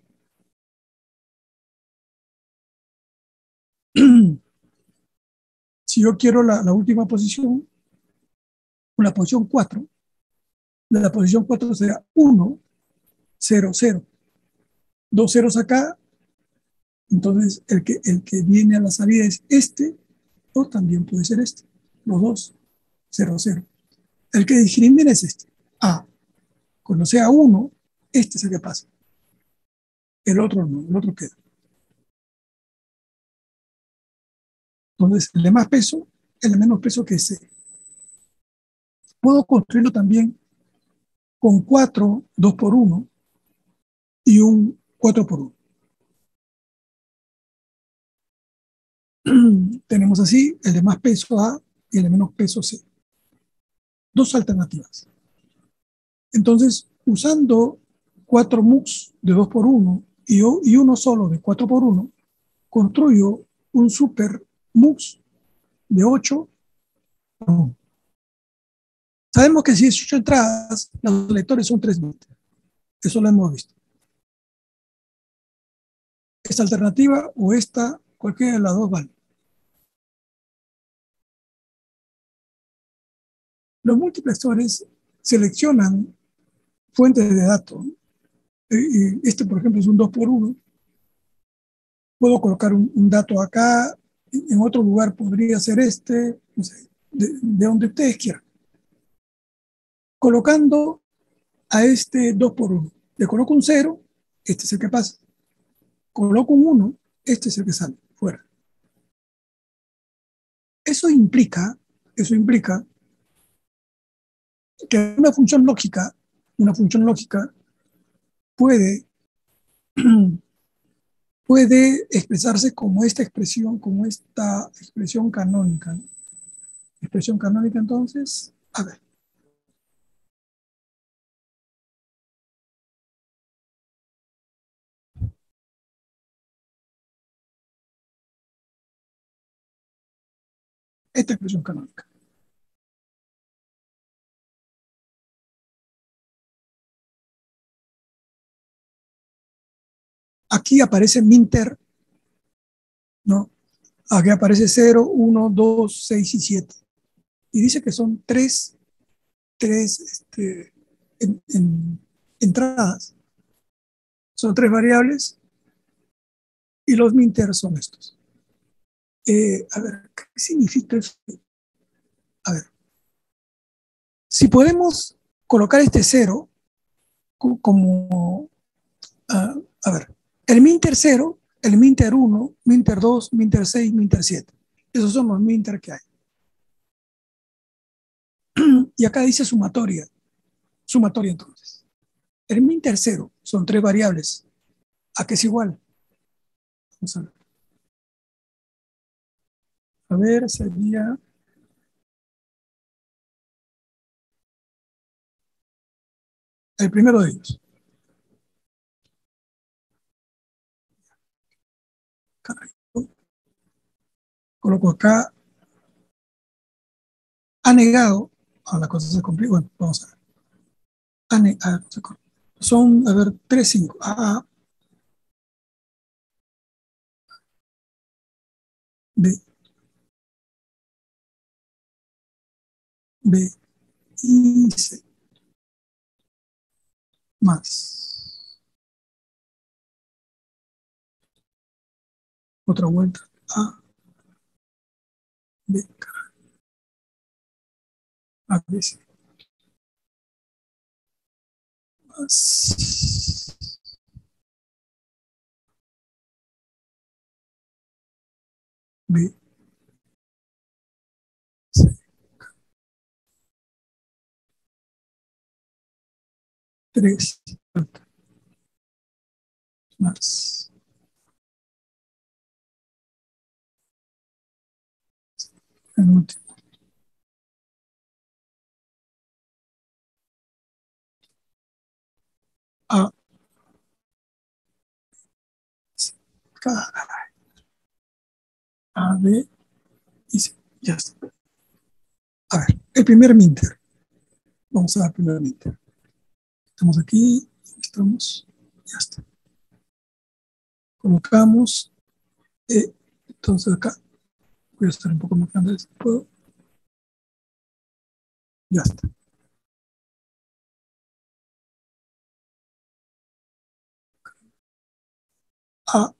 Si yo quiero la última posición, la posición 4, la posición 4 será 1, 0, 0. Dos ceros acá, entonces el que viene a la salida es este, o también puede ser este. Los dos, 0, 0. El que discrimina es este, A. Cuando sea 1, este es el que pasa. El otro no, el otro queda. Entonces, el de más peso, el de menos peso que C. Puedo construirlo también con 4, 2 por 1 y un 4 por 1. Tenemos así el de más peso A y el de menos peso C. Dos alternativas. Entonces, usando 4 MUX de 2 por 1 y uno solo de 4 por 1, construyo un super MUX de 8 por 1. Sabemos que si es 8 entradas, los lectores son 3 bits. Eso lo hemos visto. Esta alternativa o esta, cualquiera de las dos vale. Los multiplexores seleccionan fuentes de datos Este, por ejemplo, es un 2 por 1. Puedo colocar un dato acá, en otro lugar podría ser este, no sé, de donde ustedes quieran. Colocando a este 2 por 1. Le coloco un 0, este es el que pasa. Coloco un 1, este es el que sale, fuera. Eso implica que una función lógica puede, puede expresarse como esta expresión canónica, ¿no? Expresión canónica, entonces, a ver, esta expresión canónica. Aquí aparece minter, ¿no? Aquí aparece 0, 1, 2, 6 y 7. Y dice que son tres entradas. Son tres variables y los minter son estos. A ver, ¿qué significa eso? A ver, si podemos colocar este 0 como, a ver, el minter 0, el minter 1, minter 2, minter 6, minter 7. Esos son los minter que hay. Y acá dice sumatoria. Sumatoria entonces. El minter 0 son tres variables. ¿A qué es igual? Vamos a ver. A ver, sería el primero de ellos. Coloco acá, ha negado, la cosa se complica, bueno, vamos a ver. Son, a ver, 3, 5. A, B, B y C. Más. Otra vuelta. A, B, A, B, C. Más. B, C. 3. Más. El último. A, C. A, B y C. Ya está. A ver, el primer minter. Vamos a ver el primer minter. Estamos aquí, estamos, ya está. Colocamos, entonces acá, voy a estar un poco más grande si puedo. Ya está. A,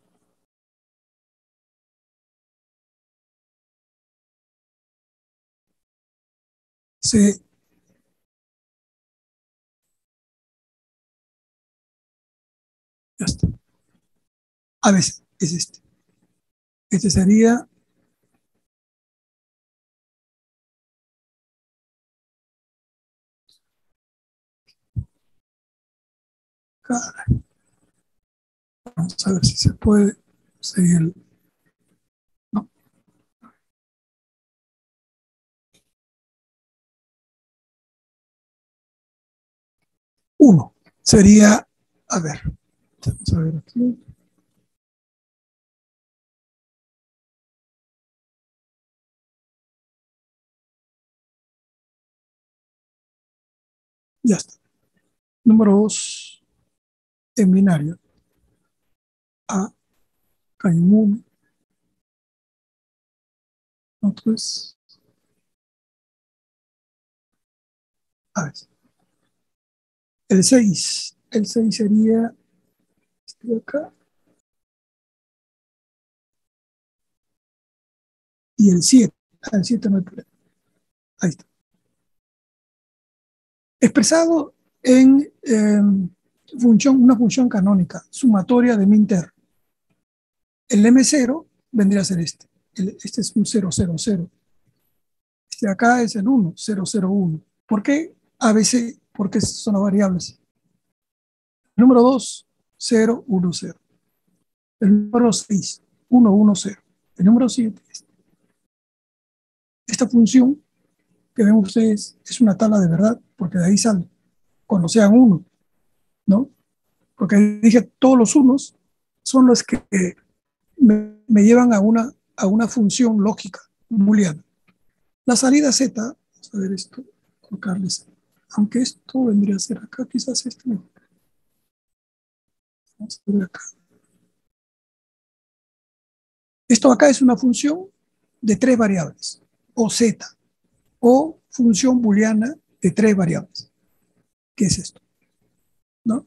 C, ya está. A veces es este. Este sería, vamos a ver si se puede seguir el, no, 1. Sería, a ver, vamos a ver aquí. Ya está. Número 2, en binario. A, Caimún, otro es, a ver, el 6. el 6 sería este de acá. Y el 7. El 7 no hay problema. Ahí está. Expresado en una función canónica, sumatoria de minter. El M0 vendría a ser este. Este es un 000. Este de acá es el 1001. ¿Por qué ABC? Porque son las variables. El número 2, 010. El número 6, 110. El número 7, esta función que ven ustedes es una tabla de verdad, porque de ahí sale, cuando sean 1, ¿no? Porque dije, todos los unos son los que me llevan a una función lógica booleana. La salida Z, vamos a ver esto, colocarles, aunque esto vendría a ser acá, quizás este no. Vamos a ver acá. Esto acá es una función de 3 variables, o Z, o función booleana de 3 variables. ¿Qué es esto? ¿No?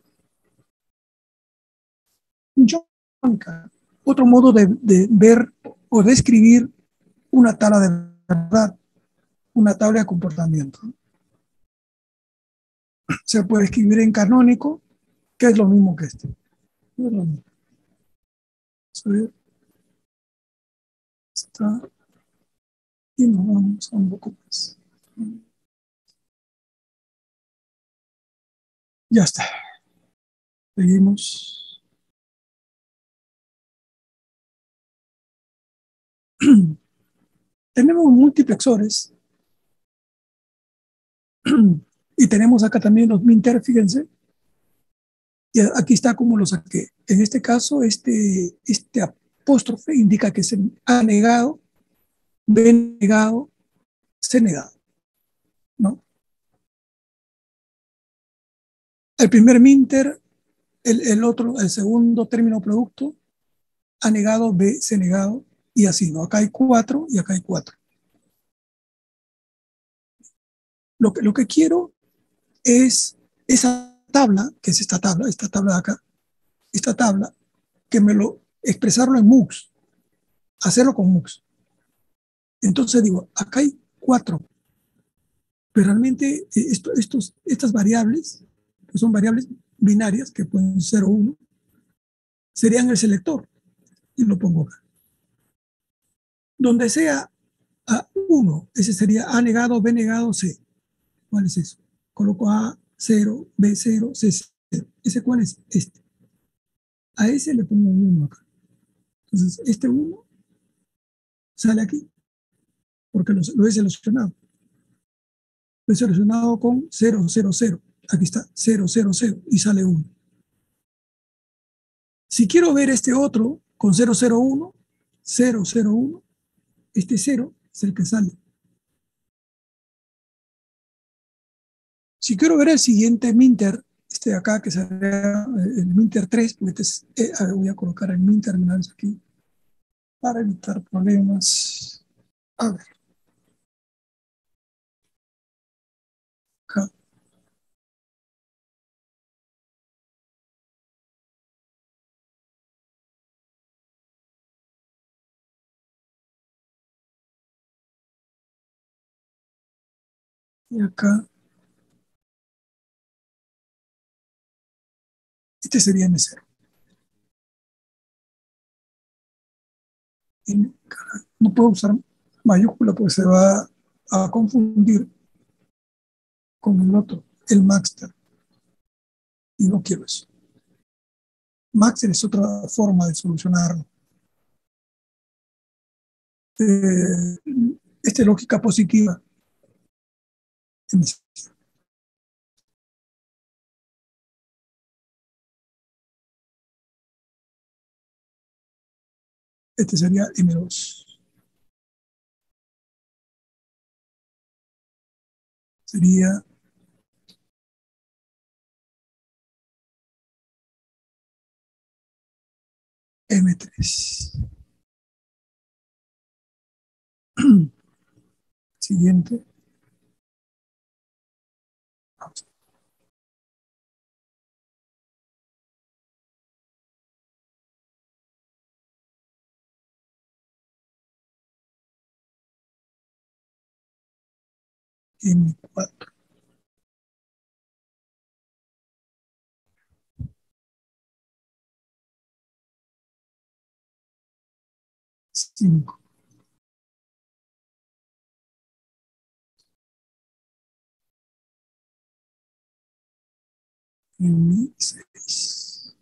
Función lógica. Otro modo de ver o de escribir una tabla de verdad, una tabla de comportamiento. Se puede escribir en canónico, que es lo mismo que este. Es lo mismo. Está, y nos vamos a un poco más. Ya está. Seguimos. Tenemos multiplexores y tenemos acá también los minter, fíjense. Y aquí está como lo saqué. En este caso, este apóstrofe indica que se ha negado, B negado, C negado, ¿no? El primer minter, el segundo término producto, ha negado, B, C negado, y así, ¿no? Acá hay 4 y acá hay 4. Lo que quiero es esa tabla, que es esta tabla de acá, esta tabla, que me lo expresarlo en MUX, hacerlo con MUX. Entonces digo, acá hay 4, pero realmente estas variables, que son variables binarias, que pueden ser 1, serían el selector, y lo pongo acá. Donde sea A1, ese sería A negado, B negado, C. ¿Cuál es eso? Coloco A0, B0, C0. ¿Ese cuál es? Este. A ese le pongo un 1 acá. Entonces, este 1 sale aquí, porque lo he seleccionado. Lo he seleccionado con 0, 0, 0. Aquí está 0, 0, 0 y sale 1. Si quiero ver este otro con 0, 0, 1, 0, 0, 1, este 0 es el que sale. Si quiero ver el siguiente minter, este de acá, que sería el minter 3, porque voy a colocar el min terminales aquí para evitar problemas. A ver, acá. Y acá, este sería M0. No puedo usar mayúscula porque se va a confundir con el otro, el Maxter. Y no quiero eso. Maxter es otra forma de solucionarlo. Eh, esta es lógica positiva. Este sería M2. Sería M3. Siguiente. M4. 5. M6.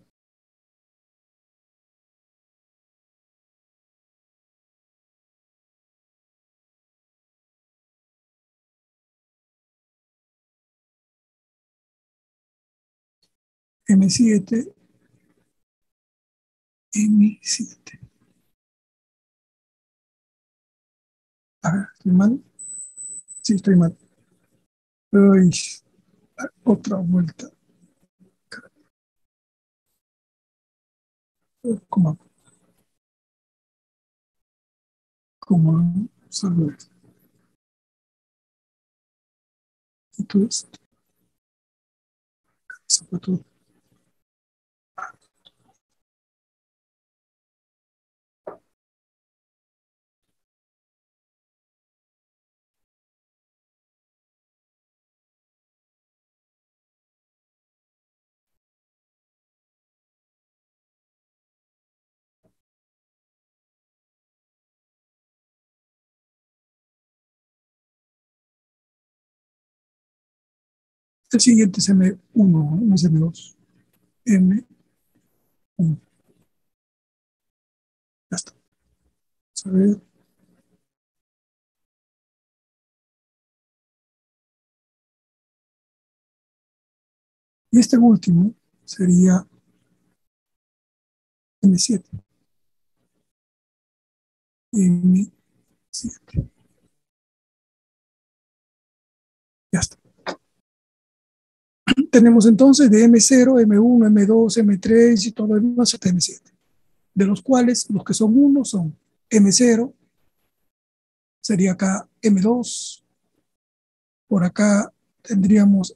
M7. M7. A ver, ¿estoy mal? Sí, estoy mal. Uy, otra vuelta. Como, salud. Entonces, eso fue todo. El siguiente es M1, no es M2. M1. Ya está. Vamos a ver. Y este último sería M7. M7. Ya está. Tenemos entonces de M0, M1, M2, M3 y todo lo demás hasta M7. De los cuales los que son 1 son M0, sería acá M2, por acá tendríamos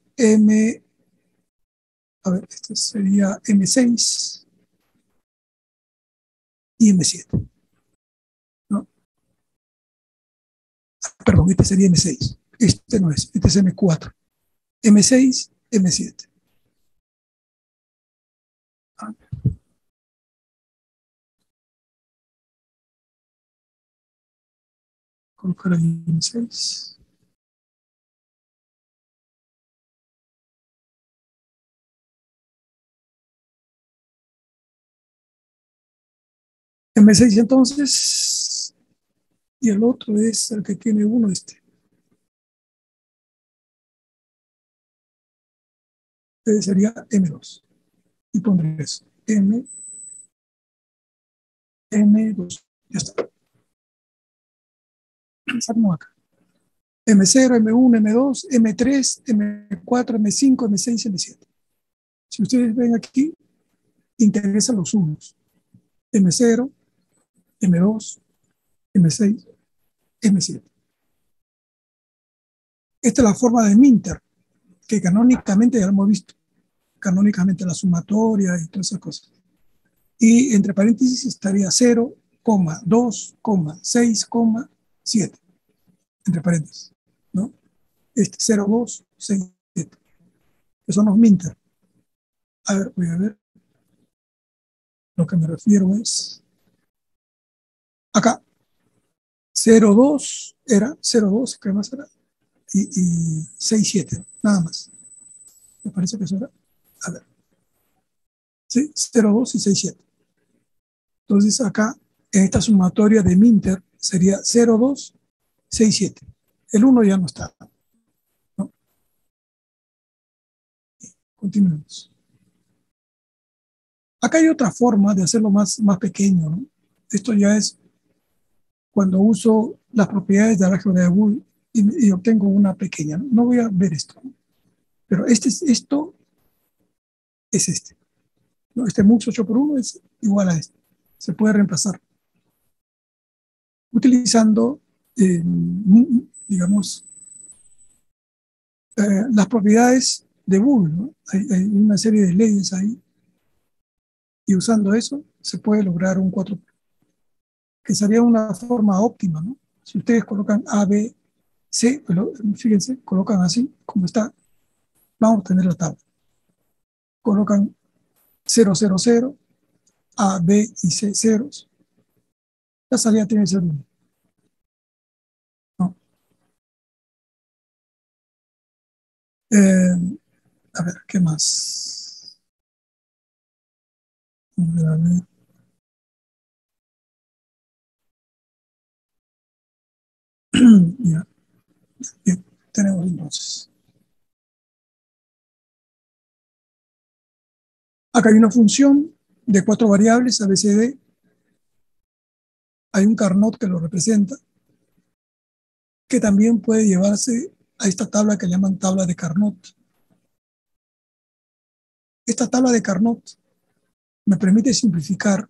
a ver, este sería M6 y M7, ¿no? Perdón, este sería M6, este no es, este es M4, M6, M7. Ah, colocar ahí M6. M6 entonces, y el otro es el que tiene uno, este sería M2. Y pondré eso, M2, ya está. Salimos acá. M0, M1, M2, M3, M4, M5, M6, M7. Si ustedes ven aquí, interesan los unos. M0, M2, M6, M7. Esta es la forma de Minter, que canónicamente ya lo hemos visto. Canónicamente la sumatoria y todas esas cosas. Y entre paréntesis estaría 0, 2, 6, 7. Entre paréntesis, ¿no? 0, 2, 6, 7. Que son los Minter. A ver, voy a ver. Lo que me refiero es acá. 0,2 era 0,2, ¿qué más era? Y 6,7, nada más. Me parece que eso era. A ver. Sí, 0,2 y 6,7. Entonces acá, en esta sumatoria de Minter, sería 0,2, 6,7. El 1 ya no está, ¿no? Continuemos. Acá hay otra forma de hacerlo más pequeño, ¿no? Esto ya es cuando uso las propiedades de álgebra de Boole y obtengo una pequeña. No voy a ver esto, ¿no? Pero esto es este. ¿No? Este mux 8 por 1 es igual a este. Se puede reemplazar utilizando, digamos, las propiedades de Boole, ¿no? Hay una serie de leyes ahí y usando eso se puede lograr un 4, que sería una forma óptima, ¿no? Si ustedes colocan A, B, C, pero fíjense, colocan así, como está, vamos a obtener la tabla. Colocan 0, 0, 0, A, B y C ceros. La salida tiene que ser 1. ¿No? A ver, ¿qué más? A ver. Ya, bien, tenemos entonces. Acá hay una función de 4 variables, A, B, C, D. Hay un Carnot que lo representa, que también puede llevarse a esta tabla que llaman tabla de Carnot. Esta tabla de Carnot me permite simplificar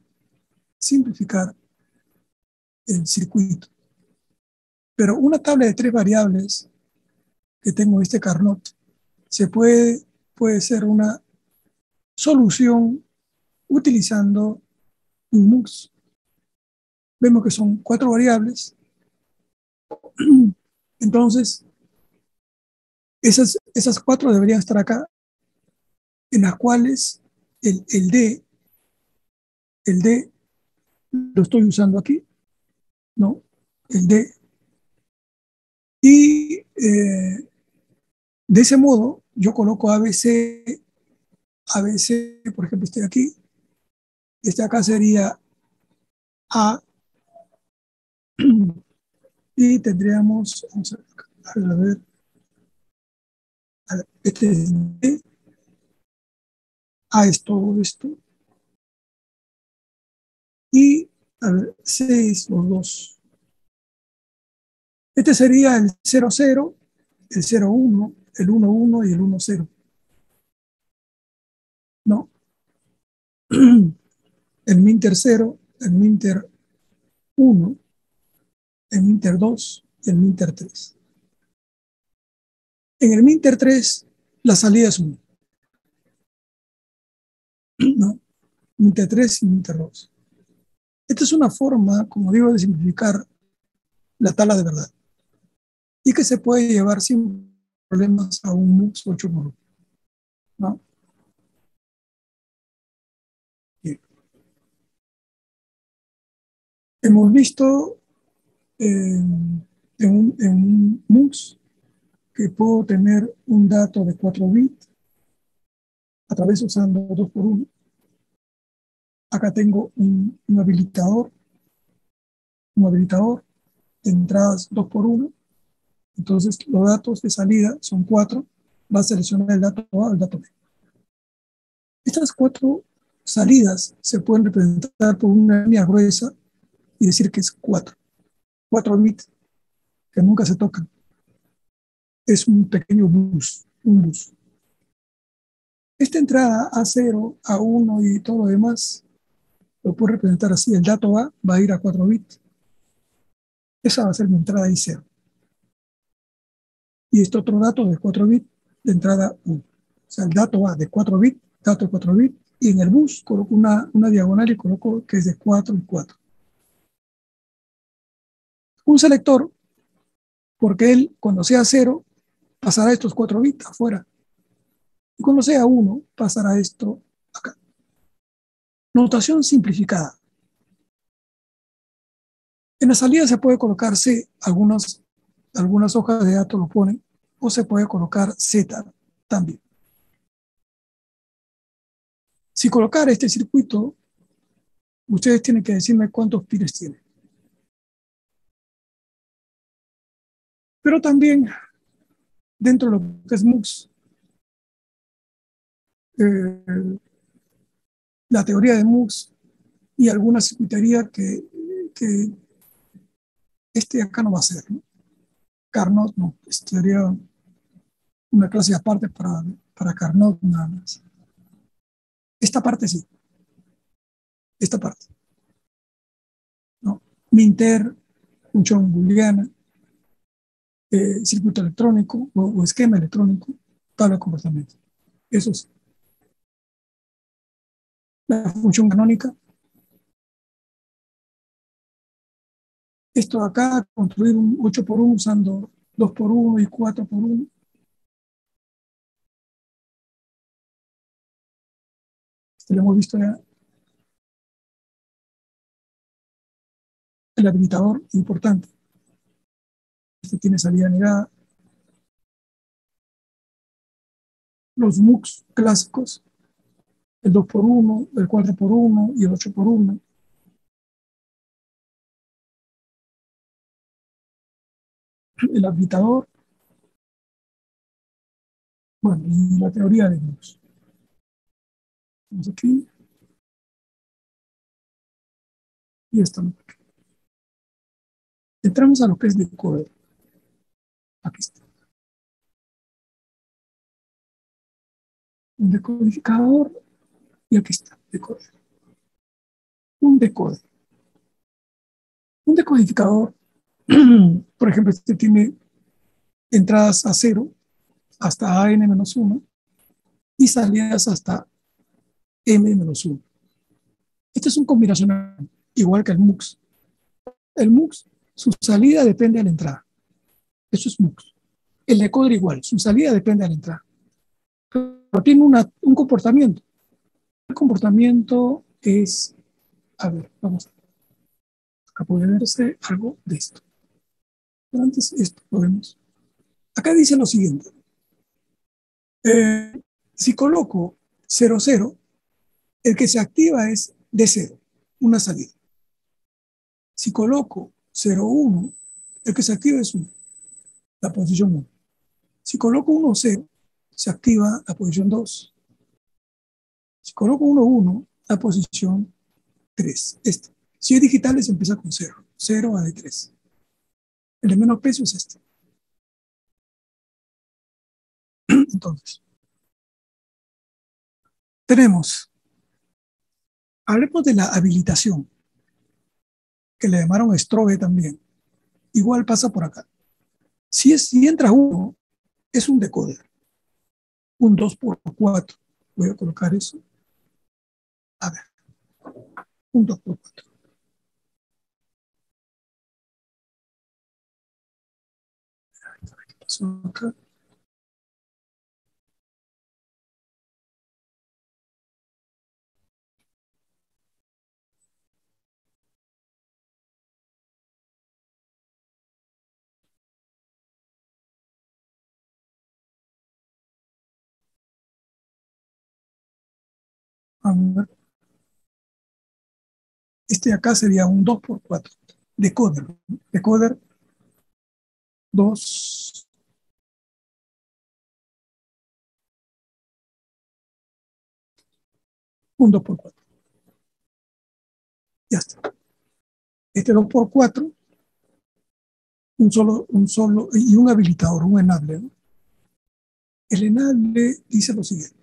el circuito. Pero una tabla de 3 variables que tengo en este Carnot puede ser una solución utilizando un MUX. Vemos que son 4 variables. Entonces, esas 4 deberían estar acá, en las cuales el D lo estoy usando aquí, ¿no? El D. Y de ese modo, yo coloco ABC, por ejemplo, este de aquí, este de acá sería A, y tendríamos, vamos a ver, este es D, A es todo esto, y a ver, C es los dos. Este sería el 0, 0, el 0, 1, el 1, 1 y el 1, 0. ¿No? El Minter 0, el Minter 1, el Minter 2 y el Minter 3. En el Minter 3, la salida es 1. ¿No? Minter 3 y Minter 2. Esta es una forma, como digo, de simplificar la tabla de verdad y que se puede llevar sin problemas a un MUX 8x1. ¿No? Hemos visto en un MUX que puedo tener un dato de 4 bits a través usando 2x1. Acá tengo un habilitador de entradas 2x1. Entonces, los datos de salida son 4. Va a seleccionar el dato A o el dato B. Estas 4 salidas se pueden representar por una línea gruesa y decir que es 4. 4 bits que nunca se tocan. Es un pequeño bus, un bus. Esta entrada A0, A1 y todo lo demás lo puedo representar así. El dato A va a ir a 4 bits. Esa va a ser mi entrada I0. Y este otro dato de 4 bits de entrada 1. O sea, el dato A de 4 bits, dato de 4 bits, y en el bus coloco una diagonal y coloco que es de 4 y 4. Un selector, porque él cuando sea 0 pasará estos 4 bits afuera. Y cuando sea 1 pasará esto acá. Notación simplificada. En la salida se puede colocar C, algunas hojas de datos lo ponen, o se puede colocar Z también. Si colocar este circuito, ustedes tienen que decirme cuántos pines tiene. Pero también, dentro de lo que es MUX, la teoría de MUX y alguna circuitería que este acá no va a ser, ¿no? Carnot no, sería una clase aparte para Carnot nada más. Esta parte sí, esta parte, ¿no? Minter, función booleana, circuito electrónico o esquema electrónico, tabla de comportamiento. Eso sí. La función canónica, esto de acá, construir un 8x1 usando 2 por 1 y 4 por 1. Este lo hemos visto ya. El habilitador, importante. Este tiene salida negada. Los MUX clásicos, el 2 por 1, el 4 por 1 y el 8 por 1. El habilitador, bueno, y la teoría de MUX. Vamos aquí. Y estamos aquí. Entramos a lo que es decoder. Aquí está. Un decodificador y aquí está, decoder. Un decoder. Un decodificador, por ejemplo, este tiene entradas a 0 hasta AN-1 y salidas hasta M-1. Este es un combinacional, igual que el MUX. El MUX, su salida depende de la entrada. Eso es MUX. El decoder igual, su salida depende de la entrada. Pero tiene un comportamiento. El comportamiento es, a ver, vamos a ver. Acá puede verse algo de esto. Pero antes esto podemos. Acá dice lo siguiente. Si coloco 0, 0, el que se activa es D0, una salida. Si coloco 0, 1, el que se activa es 1, la posición 1. Si coloco 1, 0, se activa la posición 2. Si coloco 1, 1, la posición 3. Este. Si es digital, se empieza con 0. 0 a D3. El de menos peso es este. Entonces, tenemos, hablemos de la habilitación, que le llamaron strobe también. Igual pasa por acá. Si entra 1, es un decoder. Un 2 por 4. Voy a colocar eso. A ver, un 2 por 4. ¿Qué pasó acá? A ver, este de acá sería un 2 por 4. Decoder. Decoder 2. Un 2 por 4. Ya está. Este 2 por 4, un solo, y un habilitador, un enable, ¿no? El enable dice lo siguiente.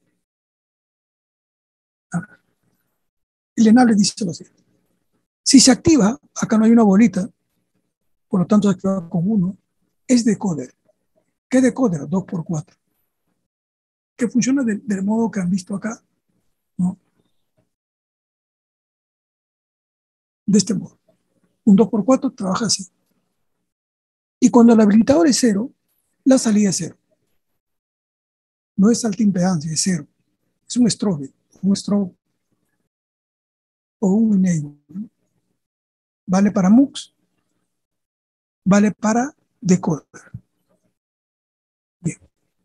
El enable dice lo siguiente. Si se activa, acá no hay una bolita, por lo tanto se activa con 1, es decoder. ¿Qué decoder? 2 por 4. Que funciona del modo que han visto acá, ¿no? De este modo. Un 2 por 4 trabaja así. Y cuando el habilitador es 0, la salida es 0. No es alta impedancia, es 0. Es un strobe o un enable, ¿no? Vale para MUX, vale para decoder. Bien,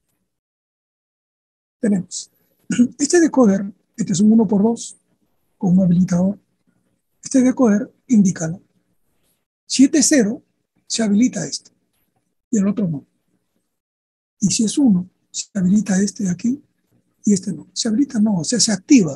tenemos. Este decoder, este es un 1 por 2 con un habilitador. Este decoder indica, ¿no? Si este es 0, se habilita este y el otro no. Y si es 1, se habilita este de aquí y este no. Se habilita no, o sea, se activa.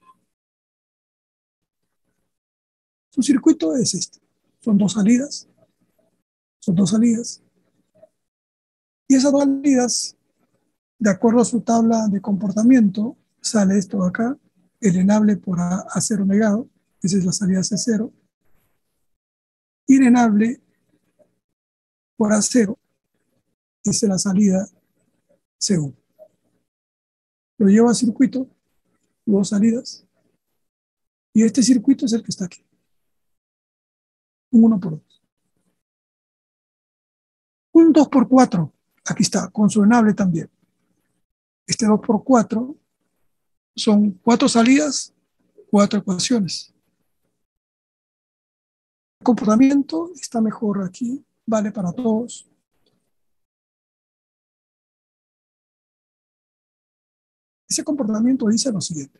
Su circuito es este. Son dos salidas. Son dos salidas. Y esas dos salidas, de acuerdo a su tabla de comportamiento, sale esto de acá, el enable por A0 negado, esa es la salida C0, y el enable por A0, esa es la salida C1. Lo llevo a circuito, dos salidas, y este circuito es el que está aquí, un 1 por 2. Un 2 por 4, aquí está, consonable también. Este 2 por 4 son 4 salidas, 4 ecuaciones. El comportamiento está mejor aquí, vale para todos. Ese comportamiento dice lo siguiente.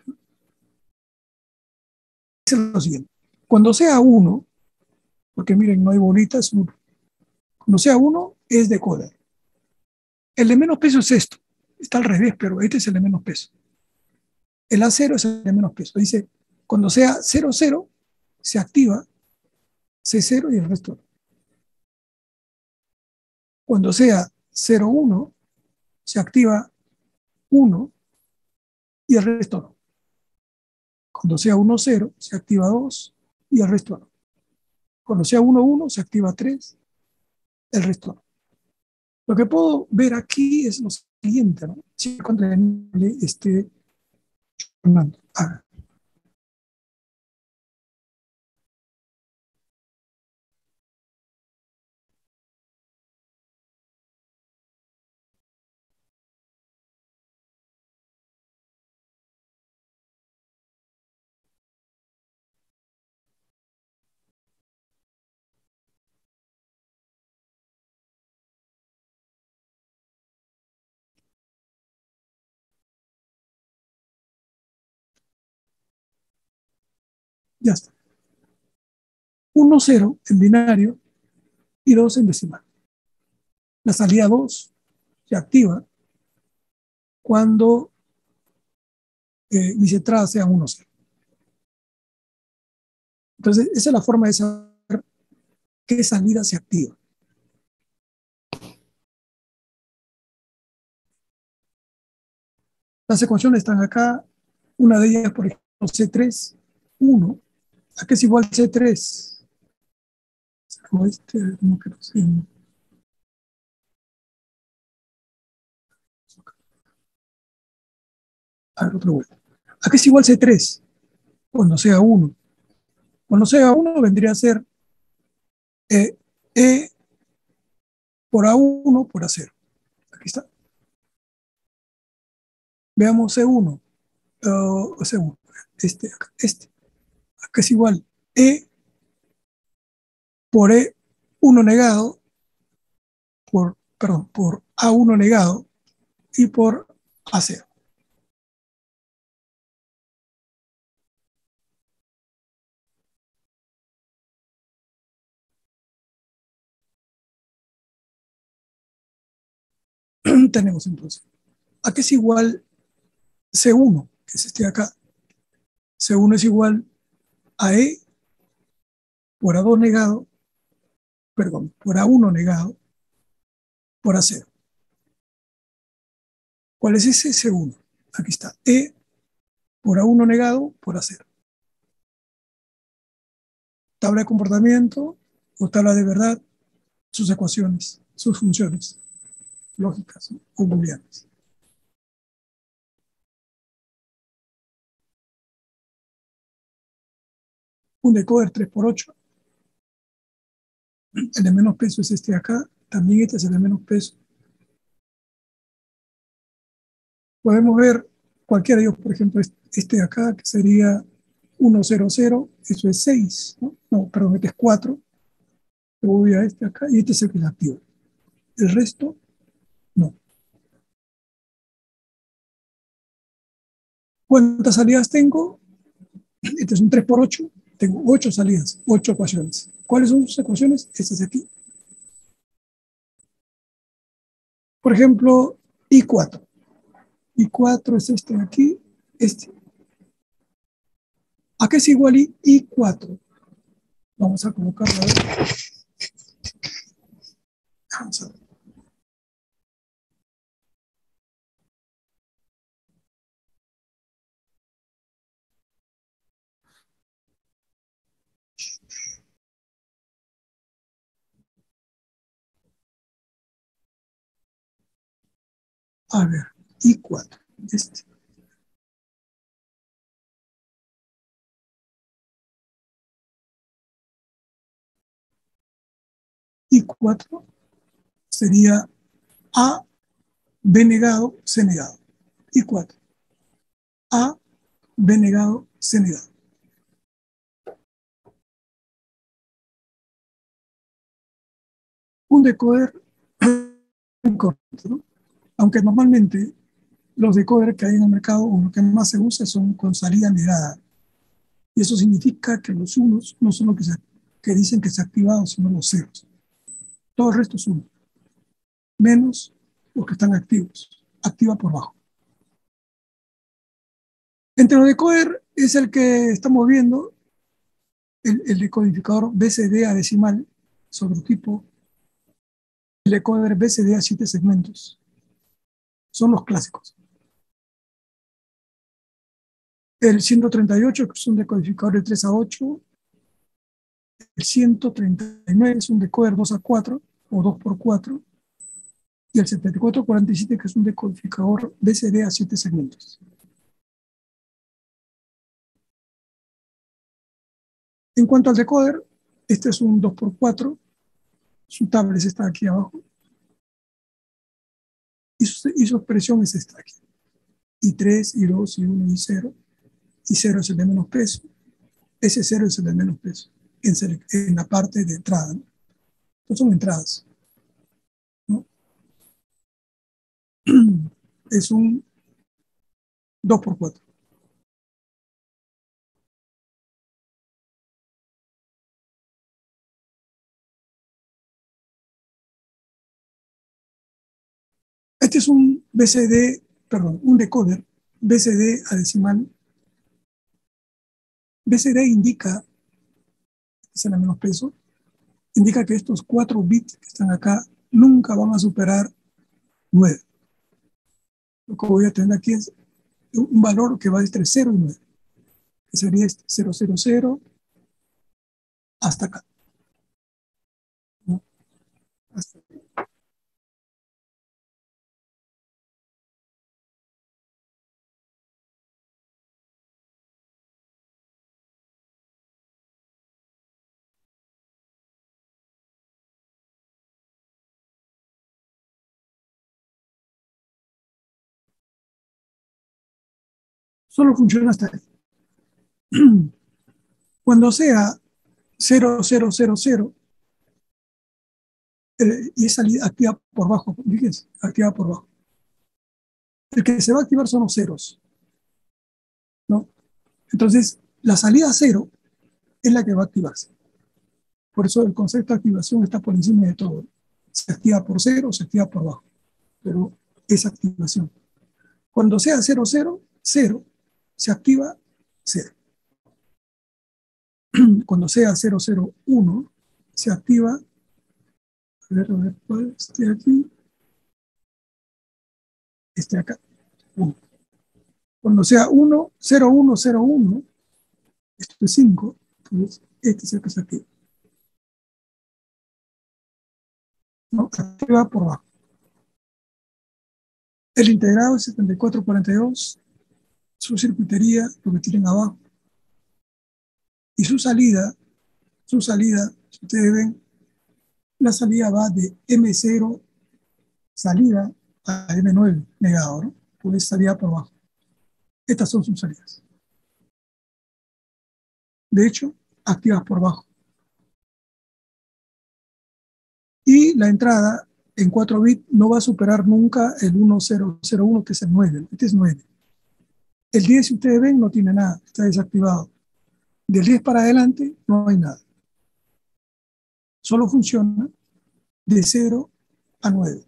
Dice lo siguiente. Cuando sea 1, porque miren, no hay bolita, es 1. Cuando sea 1, es decoder. El de menos peso es esto. Está al revés, pero este es el de menos peso. El A0 es el de menos peso. Dice, cuando sea 0, 0, se activa C0 y el resto no. Cuando sea 0, 1, se activa 1 y el resto no. Cuando sea 1, 0, se activa 2 y el resto no. Cuando sea 1, 1, se activa 3, el resto no. Lo que puedo ver aquí es lo siguiente, ¿no? Si Fernando. Ya está. 1, 0 en binario y 2 en decimal. La salida 2 se activa cuando mis entradas sean 1, 0. Entonces, esa es la forma de saber qué salida se activa. Las ecuaciones están acá. Una de ellas, por ejemplo, C3, 1. ¿A qué es igual C3? O como que no sé. A ver, otra vuelta. ¿A qué es igual C3? Cuando sea 1. Cuando sea 1 vendría a ser E por A1 por A0. Aquí está. Veamos C1. C1. Este. Acá es igual E por E1 negado, por A1 negado y por A0. Tenemos entonces. ¿A qué es igual C1? Que es este de acá. C1 es igual a E por A2 negado, perdón, por A1 negado por A0. ¿Cuál es ese C1? Aquí está. E por A1 negado por A0. Tabla de comportamiento o tabla de verdad, sus ecuaciones, sus funciones lógicas, ¿no? O booleanas. Un decoder 3 por 8. El de menos peso es este de acá. También este es el de menos peso. Podemos ver cualquiera de ellos, por ejemplo, este de acá, que sería 1, 0, 0. Eso es 6, ¿no? No, perdón, este es 4. Yo voy a este acá y este es el que es activo. El resto, no. ¿Cuántas salidas tengo? Este es un 3 por 8. Tengo 8 salidas, 8 ecuaciones. ¿Cuáles son sus ecuaciones? Estas de aquí. Por ejemplo, I4. I4 es este de aquí, este. ¿A qué es igual I4? Vamos a colocarlo a ver. Vamos a ver. A ver, I4. Este. I4 sería A, B negado, C negado. Y 4. A, B negado, C negado. Un decoder incorrecto, ¿no? Aunque normalmente los decoders que hay en el mercado o lo que más se usa son con salida negada. Y eso significa que los unos no son los que dicen que se ha activado, sino los ceros. Todo el resto es uno, menos los que están activos. Activa por bajo. Entre los decoder es el que estamos viendo, el decodificador BCD a decimal, sobre tipo el decoder BCD a 7 segmentos. Son los clásicos. El 138, que es un decodificador de 3 a 8. El 139 es un decoder 2 a 4 o 2 por 4. Y el 7447, que es un decodificador BCD a 7 segmentos. En cuanto al decoder, este es un 2 por 4. Su tablet está aquí abajo. Y su expresión es esta aquí. Y 3, y 2, y 1, y 0. Y 0 es el de menos peso. Ese 0 es el de menos peso. En la parte de entrada, ¿no? Entonces son entradas, ¿no? Es un 2 por 4. Este es un BCD, perdón, un decoder BCD a decimal. BCD indica, es el de menos peso, indica que estos 4 bits que están acá nunca van a superar 9. Lo que voy a tener aquí es un valor que va entre 0 y 9, que sería este 000 hasta acá, ¿no? Hasta acá. Solo funciona hasta ahí. Cuando sea 0000 y es salida activa por bajo, fíjense, activa por bajo. El que se va a activar son los ceros, ¿no? Entonces, la salida 0 es la que va a activarse. Por eso el concepto de activación está por encima de todo. Se activa por 0 o se activa por bajo, pero es activación. Cuando sea 00, 0, se activa 0. Cuando sea 001, se activa, a ver, este aquí, este acá, 1. Cuando sea 1, 0101, esto es 5, entonces este es el que se activa. ¿No? Activa por bajo. El integrado es 7442, su circuitería, lo que tienen abajo, y su salida, si ustedes ven, la salida va de M0 salida a M9 negado, ¿no? Pues salida por abajo. Estas son sus salidas. De hecho, activas por bajo. Y la entrada en 4 bits no va a superar nunca el 1001, que es el 9. Este es 9. El 10, si ustedes ven, no tiene nada, está desactivado. Del 10 para adelante no hay nada. Solo funciona de 0 a 9.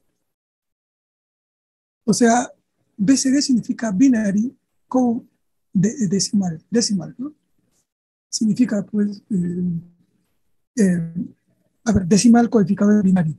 O sea, BCD significa Binary Code decimal, ¿no? Significa, pues, eh, a ver, decimal codificado de binario.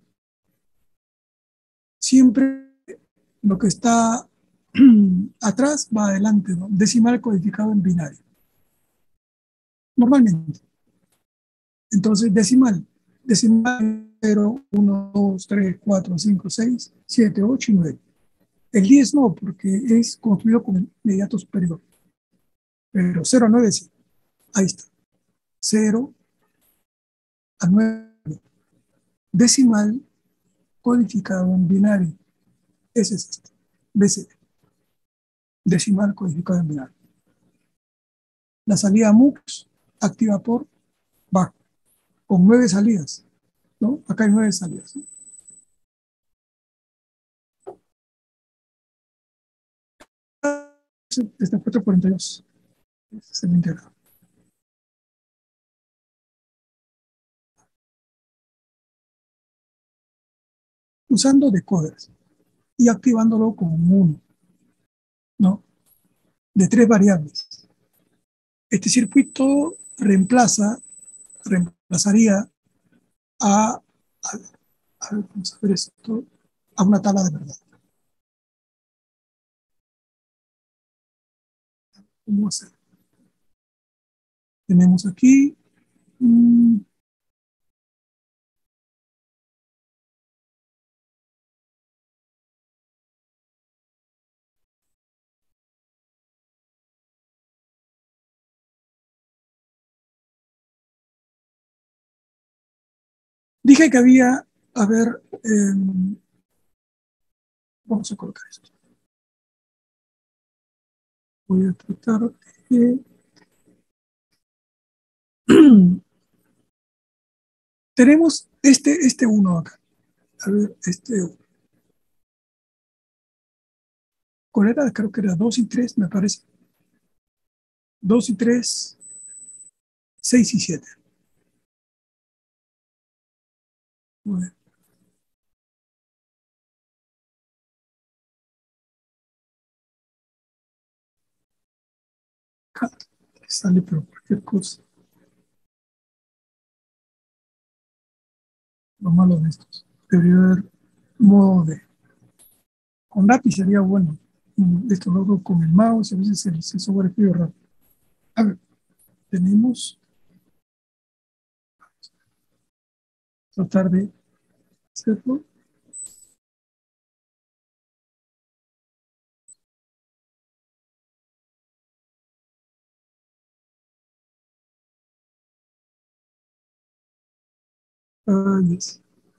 Siempre lo que está atrás va adelante, ¿no? Decimal codificado en binario. Normalmente. Entonces, decimal 0, 1, 2, 3, 4, 5, 6, 7, 8 y 9. El 10 no, porque es construido con el inmediato superior. Pero 0 a 9 sí. Ahí está. 0 a 9. Decimal codificado en binario. Ese es este, BCD, decimal codificado en binario. La salida MUX activa por bajo, con 9 salidas, ¿no? Acá hay 9 salidas, ¿no? Desde 442. Ese es el integral. Usando decoders y activándolo con un 1, ¿no? De 3 variables. Este circuito reemplazaría a, vamos a ver esto, a una tabla de verdad. ¿Cómo hacer? Tenemos aquí dije que había, a ver, vamos a colocar esto. Voy a tratar de... Tenemos este 1 acá. A ver, este 1. ¿Cuál era? Creo que era 2 y 3, me parece. 2 y 3, 6 y 7. Bueno, acá sale pero cualquier cosa. Lo malo de estos. Debería haber modo de... Con lápiz sería bueno. Esto lo hago con el mouse y a veces se sobreescribe rápido. A ver, tenemos... Tratar de hacerlo. Yes.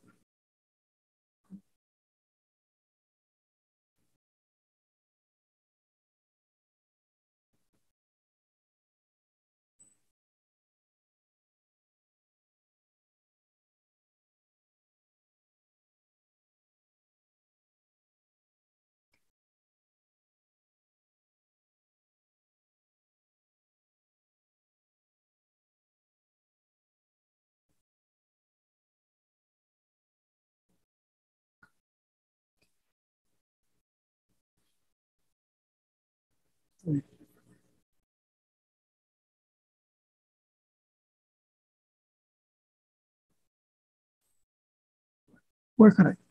Voy a dejar ahí.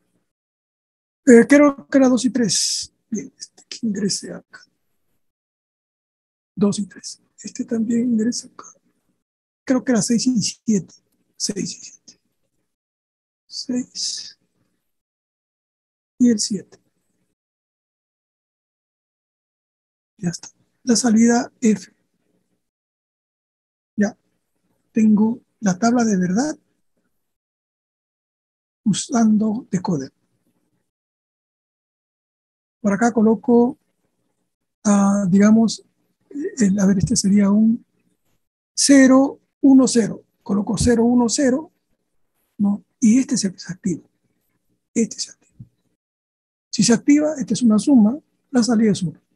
Creo que era 2 y 3. Bien, este que ingrese acá. 2 y 3. Este también ingresa acá. Creo que era 6 y 7. 6 y 7. 6 y el 7. Ya está. La salida F. Ya tengo la tabla de verdad usando decoder. Por acá coloco, digamos, a ver, este sería un 0, 1, 0. Coloco 0, 1, 0, ¿no? Y este se activa. Este se activa. Si se activa, esta es una suma, la salida es 1.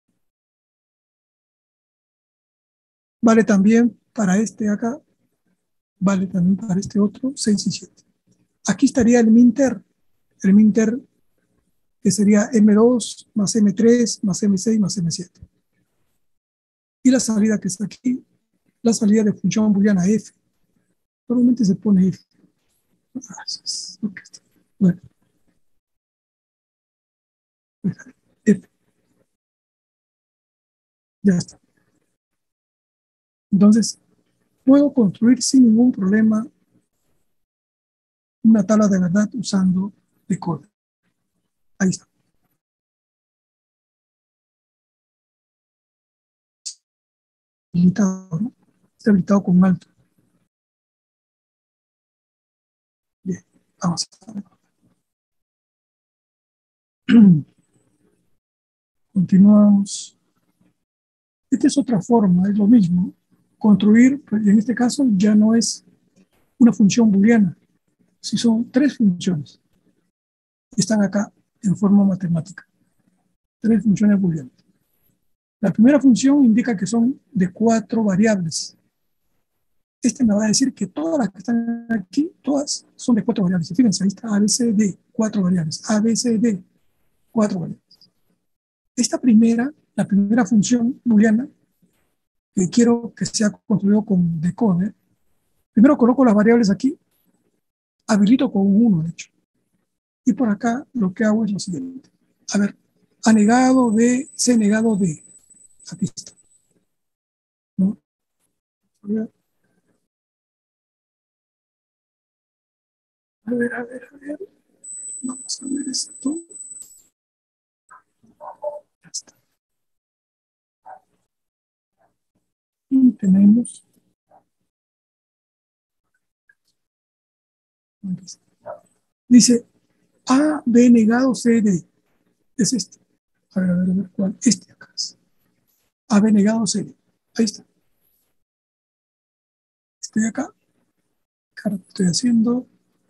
Vale también para este acá, vale también para este otro, 6 y 7. Aquí estaría el minter que sería M2 más M3 más M6 más M7. Y la salida que está aquí, la salida de función booleana F. Normalmente se pone F. Bueno, F. Ya está. Entonces, puedo construir sin ningún problema una tabla de verdad usando decoder. Ahí está. Habilitado, ¿no? Está habilitado con un alto. Bien, vamos a ver. Continuamos. Esta es otra forma, es lo mismo. Construir, pues, en este caso, ya no es una función booleana, si son tres funciones. Están acá en forma matemática. Tres funciones booleanas. La primera función indica que son de 4 variables. Este me va a decir que todas las que están aquí, todas son de 4 variables. Fíjense, ahí está ABCD, 4 variables. ABCD, 4 variables. Esta primera, la primera función booleana, que quiero que sea construido con decoder, primero coloco las variables aquí, habilito con un 1, de hecho. Y por acá lo que hago es lo siguiente. A ver, A negado B, C negado D. Aquí está. ¿No? A ver, a ver. Vamos a ver esto. Ya está. Y tenemos. Dice A, B negado, C, D. Es este. A ver, ¿cuál? Este acá es. A, B negado, C, D. Ahí está. Estoy acá. Claro, estoy haciendo.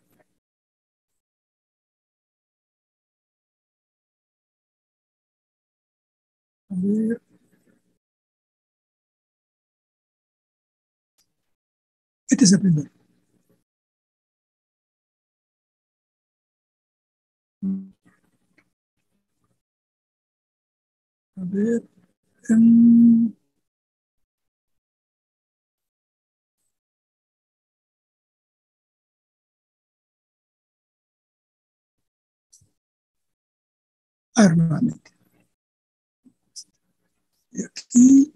A ver. Este es el primero. A ver. Um, a ver, nuevamente. Y aquí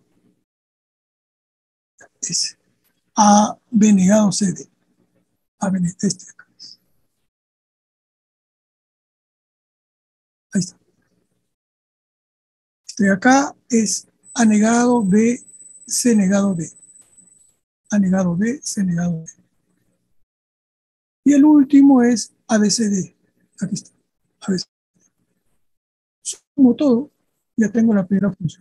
es A, B negado, C, D. A, B, este acá. Ahí está. Este de acá es A negado, B, C negado, D. A negado, B, C negado, D. Y el último es ABCD. Aquí está. ABCD. Sumo todo, ya tengo la primera función.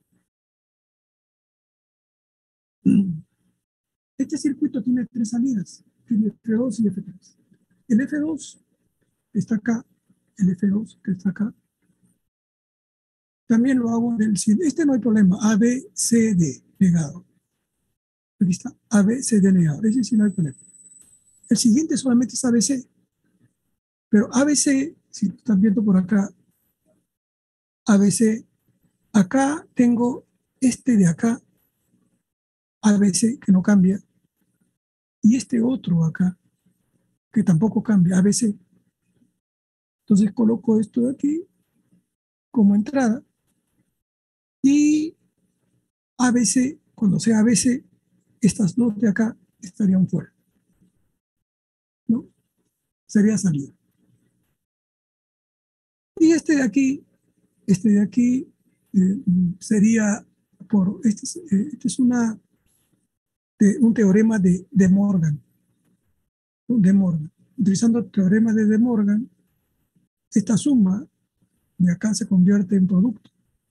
Este circuito tiene tres salidas. Tiene F2 y F3. El F2 está acá. El F2 que está acá. También lo hago del siguiente. Este no hay problema. A, B, C, D negado. Aquí está. A, B, C, D negado. Ese sí no hay problema. El siguiente solamente es ABC. Pero ABC, si están viendo por acá, ABC, acá tengo este de acá, ABC, que no cambia, y este otro acá, que tampoco cambia, ABC. Entonces coloco esto de aquí como entrada y ABC, cuando sea ABC, estas dos de acá estarían fuera, ¿no? Sería salida. Y este de aquí sería este es un teorema de Morgan, de Morgan. Utilizando el teorema de De Morgan, esta suma de acá se convierte en producto.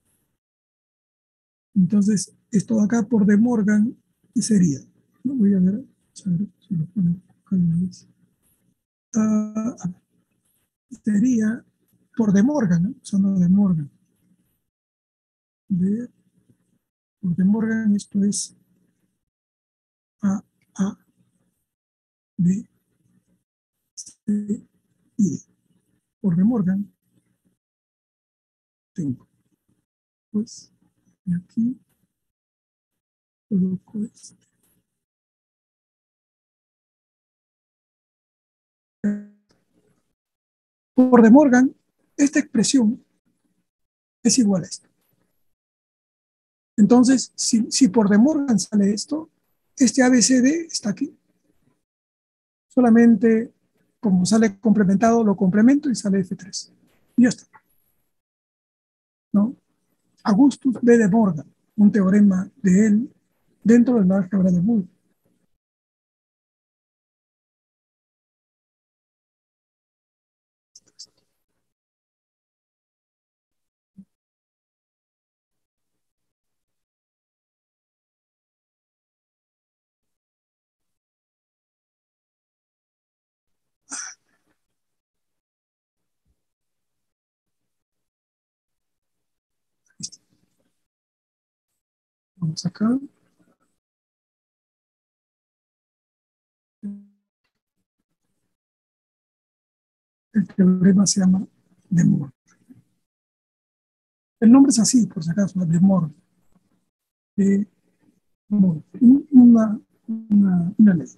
Entonces, esto de acá por De Morgan sería, ¿no? Voy a ver si lo pongo acá una vez. Sería por De Morgan, ¿no? Usando De Morgan. Por De Morgan esto es A, A, B, C y D. Por De Morgan tengo, pues, y aquí coloco esto. Por De Morgan, esta expresión es igual a esto. Entonces, si por De Morgan sale esto, este ABCD está aquí. Solamente, como sale complementado, lo complemento y sale F3. Y ya está, ¿no? Augustus B. de Morgan, un teorema de él dentro del álgebra de Boole. Vamos acá. El teorema se llama De Moore. El nombre es así, por si acaso, De Moore. De Moore. Una ley.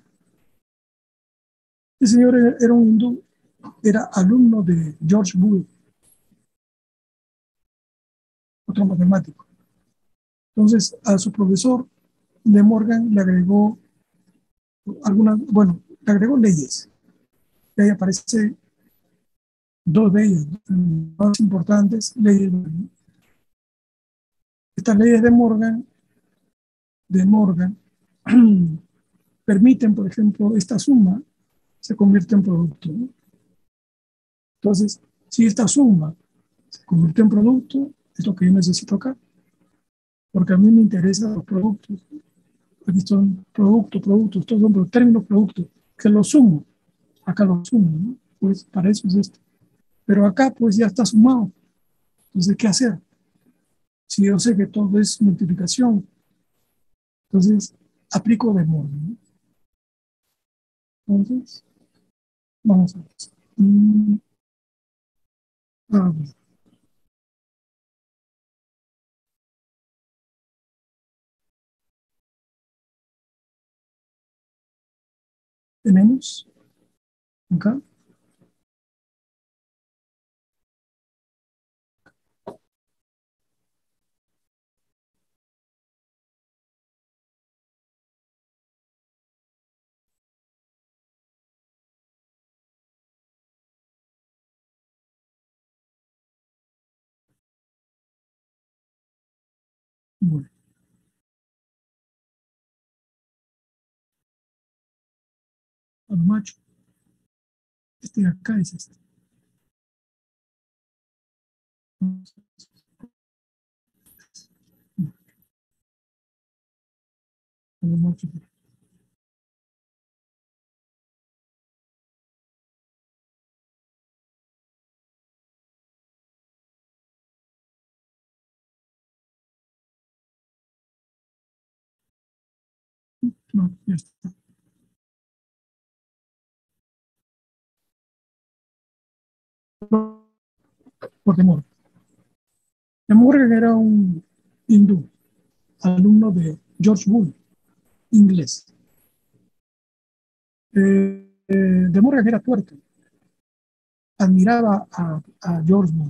El señor era un hindú, era alumno de George Boole, otro matemático. Entonces, a su profesor De Morgan le agregó le agregó leyes. Y ahí aparece dos de ellas, más importantes leyes. Estas leyes de Morgan permiten, por ejemplo, esta suma se convierte en producto, ¿no? Entonces, si esta suma se convierte en producto, es lo que yo necesito acá, porque a mí me interesan los productos. Aquí son productos, estos son los términos productos, que los sumo, acá los sumo, ¿no? Pues para eso es esto. Pero acá pues ya está sumado. Entonces, ¿qué hacer? Si yo sé que todo es multiplicación, entonces aplico De Morgan, ¿no? Entonces, vamos a ver. A ver. Tenemos acá, bueno, a lo macho, este de acá es este. A lo macho. No, ya está. Por temor. De Morgan era un hindú, alumno de George Boole, inglés. De Morgan era tuerto, admiraba a George Boole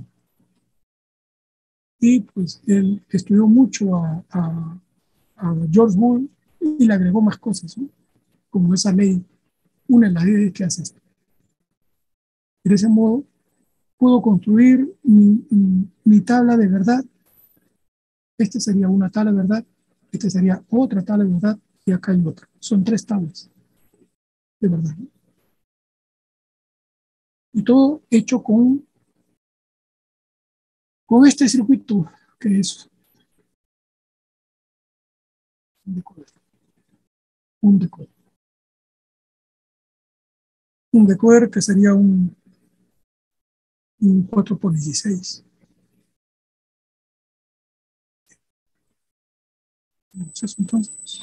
y pues él estudió mucho a George Boole y le agregó más cosas, ¿no? Como esa ley, una de las leyes que hace esto. De ese modo, puedo construir mi tabla de verdad. Esta sería una tabla de verdad, esta sería otra tabla de verdad y acá hay otra. Son tres tablas de verdad, ¿no? Y todo hecho con este circuito que es un decoder. Un decoder, un decoder que sería un 4 por 16. Entonces,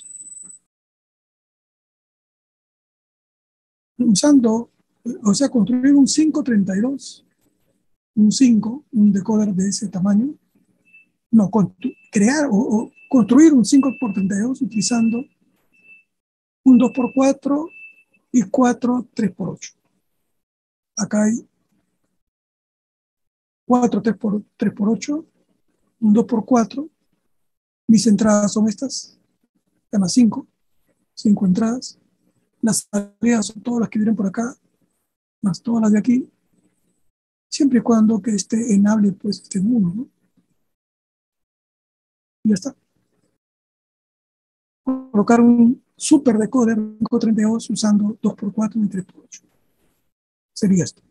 usando, o sea, construir un 532, un decoder de ese tamaño, no, crear o construir un 5 por 32 utilizando un 2 por 4 y 4 3 por 8. Acá hay 4 3 por 8, un 2 por 4. Mis entradas son estas, más 5 entradas. Las salidas son todas las que vienen por acá, más todas las de aquí, siempre y cuando que esté en hable, pues esté en 1, ¿no? Y ya está. Colocar un super decoder 532 usando 2 por 4 y 3 por 8. Sería esto.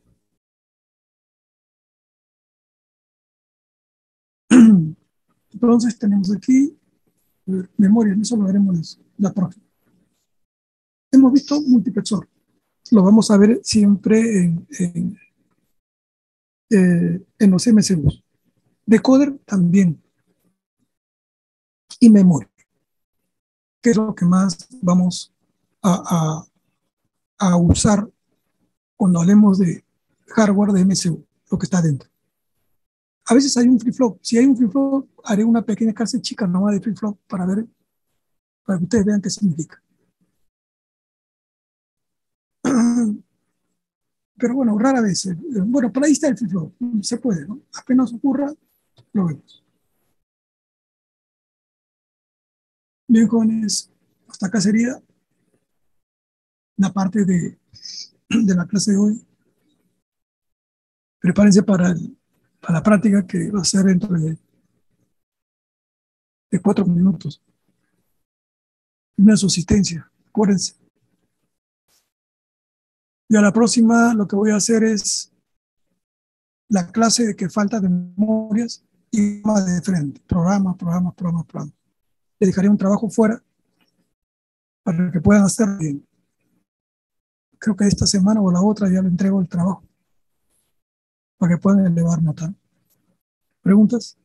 Entonces tenemos aquí memoria, eso lo veremos la próxima. Hemos visto multiplexor, lo vamos a ver siempre en los MCUs. Decoder también. y memoria, que es lo que más vamos a, a usar cuando hablemos de hardware de MCU, lo que está dentro. A veces hay un flip-flop. Si hay un flip-flop, haré una pequeña clase chica nomás de flip-flop para ver, para que ustedes vean qué significa. Pero bueno, rara vez. Bueno, por ahí está el flip-flop. Se puede, ¿no? Apenas ocurra, lo vemos. Bien, jóvenes, hasta acá sería la parte de la clase de hoy. Prepárense para la práctica que va a ser dentro de 4 minutos. Una subsistencia, acuérdense. Y a la próxima lo que voy a hacer es la clase de que falta de memorias y más de frente. Programa. Le dejaré un trabajo fuera para que puedan hacer bien. Creo que esta semana o la otra ya le entrego el trabajo para que puedan elevar nota. ¿Preguntas?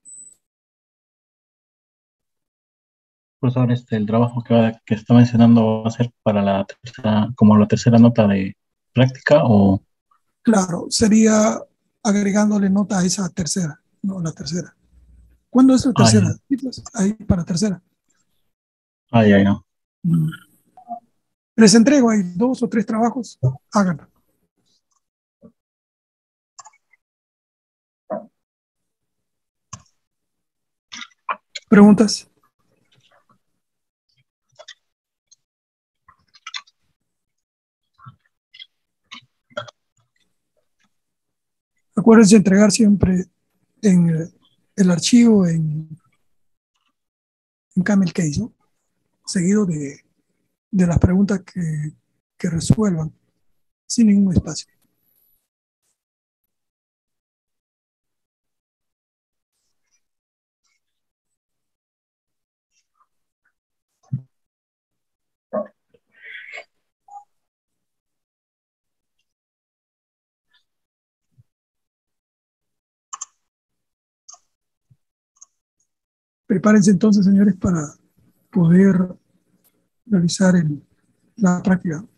Profesor, el trabajo que está mencionando va a ser para la tercera, como la tercera nota de práctica o... Claro, sería agregándole nota a esa tercera, no la tercera. ¿Cuándo es la Ah, tercera? ya, Sí, pues, ahí para tercera. ya. Mm. Les entrego ahí 2 o 3 trabajos, háganlo. ¿Preguntas? Acuérdense de entregar siempre en el archivo en Camel Case, ¿no? Seguido de las preguntas que resuelvan sin ningún espacio. Prepárense entonces, señores, para poder realizar la práctica.